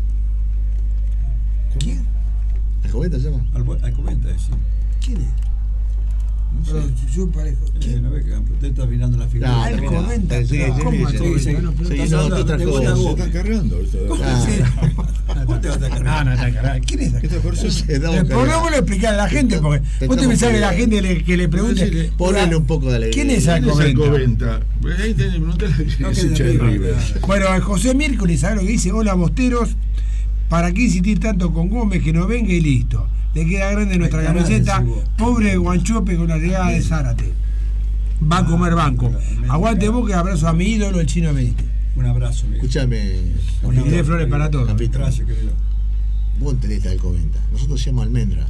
[SPEAKER 5] ¿Quién?
[SPEAKER 3] ¿Alcobenta se llama?
[SPEAKER 6] Alcobenta, sí.
[SPEAKER 5] ¿Quién es?
[SPEAKER 6] No sé.
[SPEAKER 5] Perdón, yo parejo.
[SPEAKER 6] No ves que usted está mirando la figura.
[SPEAKER 3] No,
[SPEAKER 5] Alcobenta.
[SPEAKER 3] Sí,
[SPEAKER 5] ¿Cómo
[SPEAKER 3] sí,
[SPEAKER 5] Alcobenta?
[SPEAKER 6] sí.
[SPEAKER 5] No, pero
[SPEAKER 3] Sí,
[SPEAKER 5] está
[SPEAKER 3] no,
[SPEAKER 5] hablando-
[SPEAKER 3] otra
[SPEAKER 6] te
[SPEAKER 3] cosa.
[SPEAKER 6] gusta
[SPEAKER 7] Se
[SPEAKER 6] vos.
[SPEAKER 7] está cargando esto.
[SPEAKER 6] ¿Cómo te vas a cargar?
[SPEAKER 5] No está cargado. ¿Quién es?
[SPEAKER 7] Esta persona.
[SPEAKER 5] Pongámoslo a explicar a la gente, porque vos te pensás que la gente que le pregunte.
[SPEAKER 3] Ponele un poco de alegría.
[SPEAKER 5] ¿Quién es
[SPEAKER 7] ¿Quién es
[SPEAKER 5] Alcobenta?
[SPEAKER 7] Alcobenta? Ahí tenés, preguntale a
[SPEAKER 6] No,
[SPEAKER 7] quién es
[SPEAKER 6] que
[SPEAKER 7] hincha
[SPEAKER 6] de
[SPEAKER 7] de
[SPEAKER 6] River.
[SPEAKER 7] River.
[SPEAKER 5] Bueno, José Miércoles, ¿sabes lo que dice? Hola, Bosteros. ¿Para qué insistir tanto con Gómez que no venga y listo? Le queda grande nuestra
[SPEAKER 6] Ay, caramba,
[SPEAKER 5] camiseta.
[SPEAKER 6] sí, vos.
[SPEAKER 5] Pobre Guanchope con la llegada de Zárate. Va a comer banco. Aguante Boca y abrazo a mi ídolo, el Chino Benítez.
[SPEAKER 6] Un abrazo, amigo.
[SPEAKER 3] Escuchame.
[SPEAKER 5] Y de flores para todos.
[SPEAKER 3] Capito,
[SPEAKER 6] Gracias, querido.
[SPEAKER 3] vos entendiste Alcobenta. Nosotros decíamos Almendra.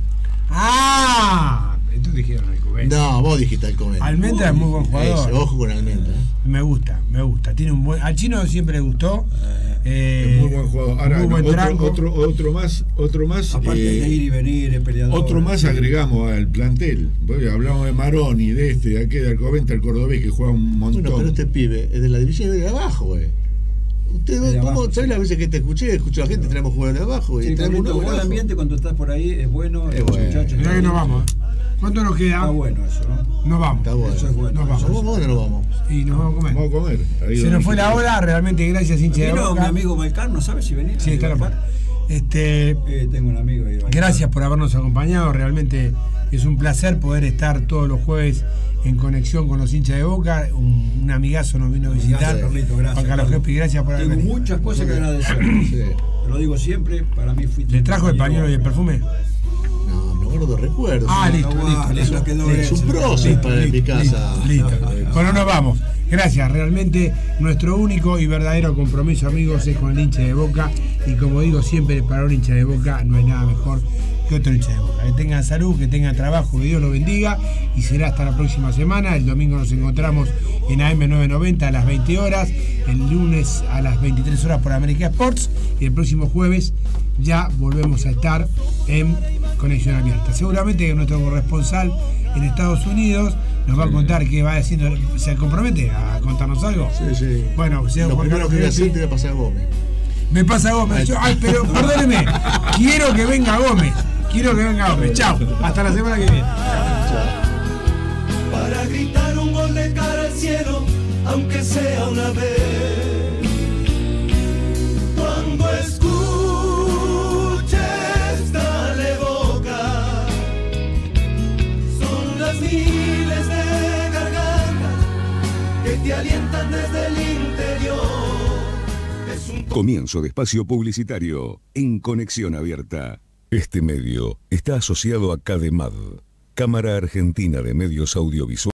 [SPEAKER 5] ¡Ah! Entonces dijeron Alcobenta.
[SPEAKER 3] No, vos dijiste Alcobenta.
[SPEAKER 5] Almendra es muy buen jugador.
[SPEAKER 3] Ese, ojo con Almendra.
[SPEAKER 5] Me gusta. Tiene un buen. Al Chino siempre le gustó.
[SPEAKER 7] Es muy buen jugador. Ahora,
[SPEAKER 5] muy buen tranco.
[SPEAKER 7] otro más.
[SPEAKER 6] Aparte de ir y venir, el peleador.
[SPEAKER 7] Otro más agregamos al plantel. Bueno, hablamos de Maroni, de aquel de Alcobenta, el cordobés que juega un montón.
[SPEAKER 3] Bueno, pero este pibe es de la división de abajo, güey. Usted,
[SPEAKER 6] De
[SPEAKER 3] ¿cómo?
[SPEAKER 6] abajo,
[SPEAKER 3] ¿Sabes
[SPEAKER 6] sí.
[SPEAKER 3] las veces que te escucho a la gente? Tenemos jugadores de abajo y
[SPEAKER 6] Sí,
[SPEAKER 3] tenemos
[SPEAKER 6] Carlito,
[SPEAKER 3] uno
[SPEAKER 6] buen
[SPEAKER 3] abajo.
[SPEAKER 6] ambiente cuando estás por ahí, es bueno.
[SPEAKER 3] Es
[SPEAKER 6] los
[SPEAKER 3] bueno.
[SPEAKER 6] muchachos.
[SPEAKER 5] Mirá que nos vamos. ¿Cuánto nos queda?
[SPEAKER 6] Está bueno eso, ¿no?
[SPEAKER 5] Nos vamos.
[SPEAKER 3] Está bueno.
[SPEAKER 6] Eso es bueno.
[SPEAKER 5] Nos vamos.
[SPEAKER 3] ¿Vamos o no nos vamos?
[SPEAKER 5] Y nos vamos a comer.
[SPEAKER 7] Vamos a comer. Ahí
[SPEAKER 5] Se
[SPEAKER 7] donde
[SPEAKER 5] nos fue la
[SPEAKER 7] quiera.
[SPEAKER 5] hora, realmente gracias, hincha de
[SPEAKER 6] Vino mi
[SPEAKER 5] Boca.
[SPEAKER 6] amigo Malcar, ¿no sabe si venía?
[SPEAKER 5] Sí, está en la puerta.
[SPEAKER 6] Tengo un amigo ahí.
[SPEAKER 5] Gracias por habernos acompañado, realmente es un placer poder estar todos los jueves en conexión con los hinchas de Boca. Un amigazo nos vino a visitar.
[SPEAKER 6] Gracias, Carlito, gracias.
[SPEAKER 5] Juan Carlos Gespi, gracias por haber
[SPEAKER 6] Tengo
[SPEAKER 5] venido.
[SPEAKER 6] muchas cosas que agradecer.
[SPEAKER 3] Sí.
[SPEAKER 6] Te lo digo siempre, para mí fuiste.
[SPEAKER 5] ¿Le trajo el pañuelo y el perfume?
[SPEAKER 3] No, me guardo recuerdos.
[SPEAKER 5] Ah,
[SPEAKER 3] Sí.
[SPEAKER 5] listo,
[SPEAKER 6] guarda,
[SPEAKER 5] listo.
[SPEAKER 6] eso quedó
[SPEAKER 3] Es un
[SPEAKER 6] hecho.
[SPEAKER 3] prócer para mi casa.
[SPEAKER 5] Listo. Bueno, nos vamos. Gracias, realmente nuestro único y verdadero compromiso, amigos, es con el hincha de Boca. Y como digo siempre, para un hincha de Boca no hay nada mejor que otro hincha de Boca. Que tengan salud, que tengan trabajo, que Dios los bendiga. Y será hasta la próxima semana. El domingo nos encontramos en AM990 a las 20 horas. El lunes a las 23 horas por América Sports. Y el próximo jueves ya volvemos a estar en Conexión Abierta. Seguramente que nuestro corresponsal en Estados Unidos nos va a contar qué va haciendo. ¿Se compromete a contarnos algo?
[SPEAKER 3] Sí, sí.
[SPEAKER 5] Bueno, señor
[SPEAKER 3] Lo
[SPEAKER 5] Juan
[SPEAKER 3] primero
[SPEAKER 5] Carlos
[SPEAKER 3] que voy a hacer
[SPEAKER 5] Gespi,
[SPEAKER 3] te voy a pasar a Gómez.
[SPEAKER 5] me pasa Gómez. Pero perdóneme, quiero que venga Gómez. Quiero que venga Gómez. Chao. Hasta la semana que viene.
[SPEAKER 8] Para gritar un gol de cara al cielo, aunque sea una vez. Cuando escuches, dale Boca. Son las miles de gargantas que te alientan desde el interior. Es un
[SPEAKER 2] Comienzo de espacio publicitario en Conexión Abierta. Este medio está asociado a CADEMAD, Cámara Argentina de Medios Audiovisuales.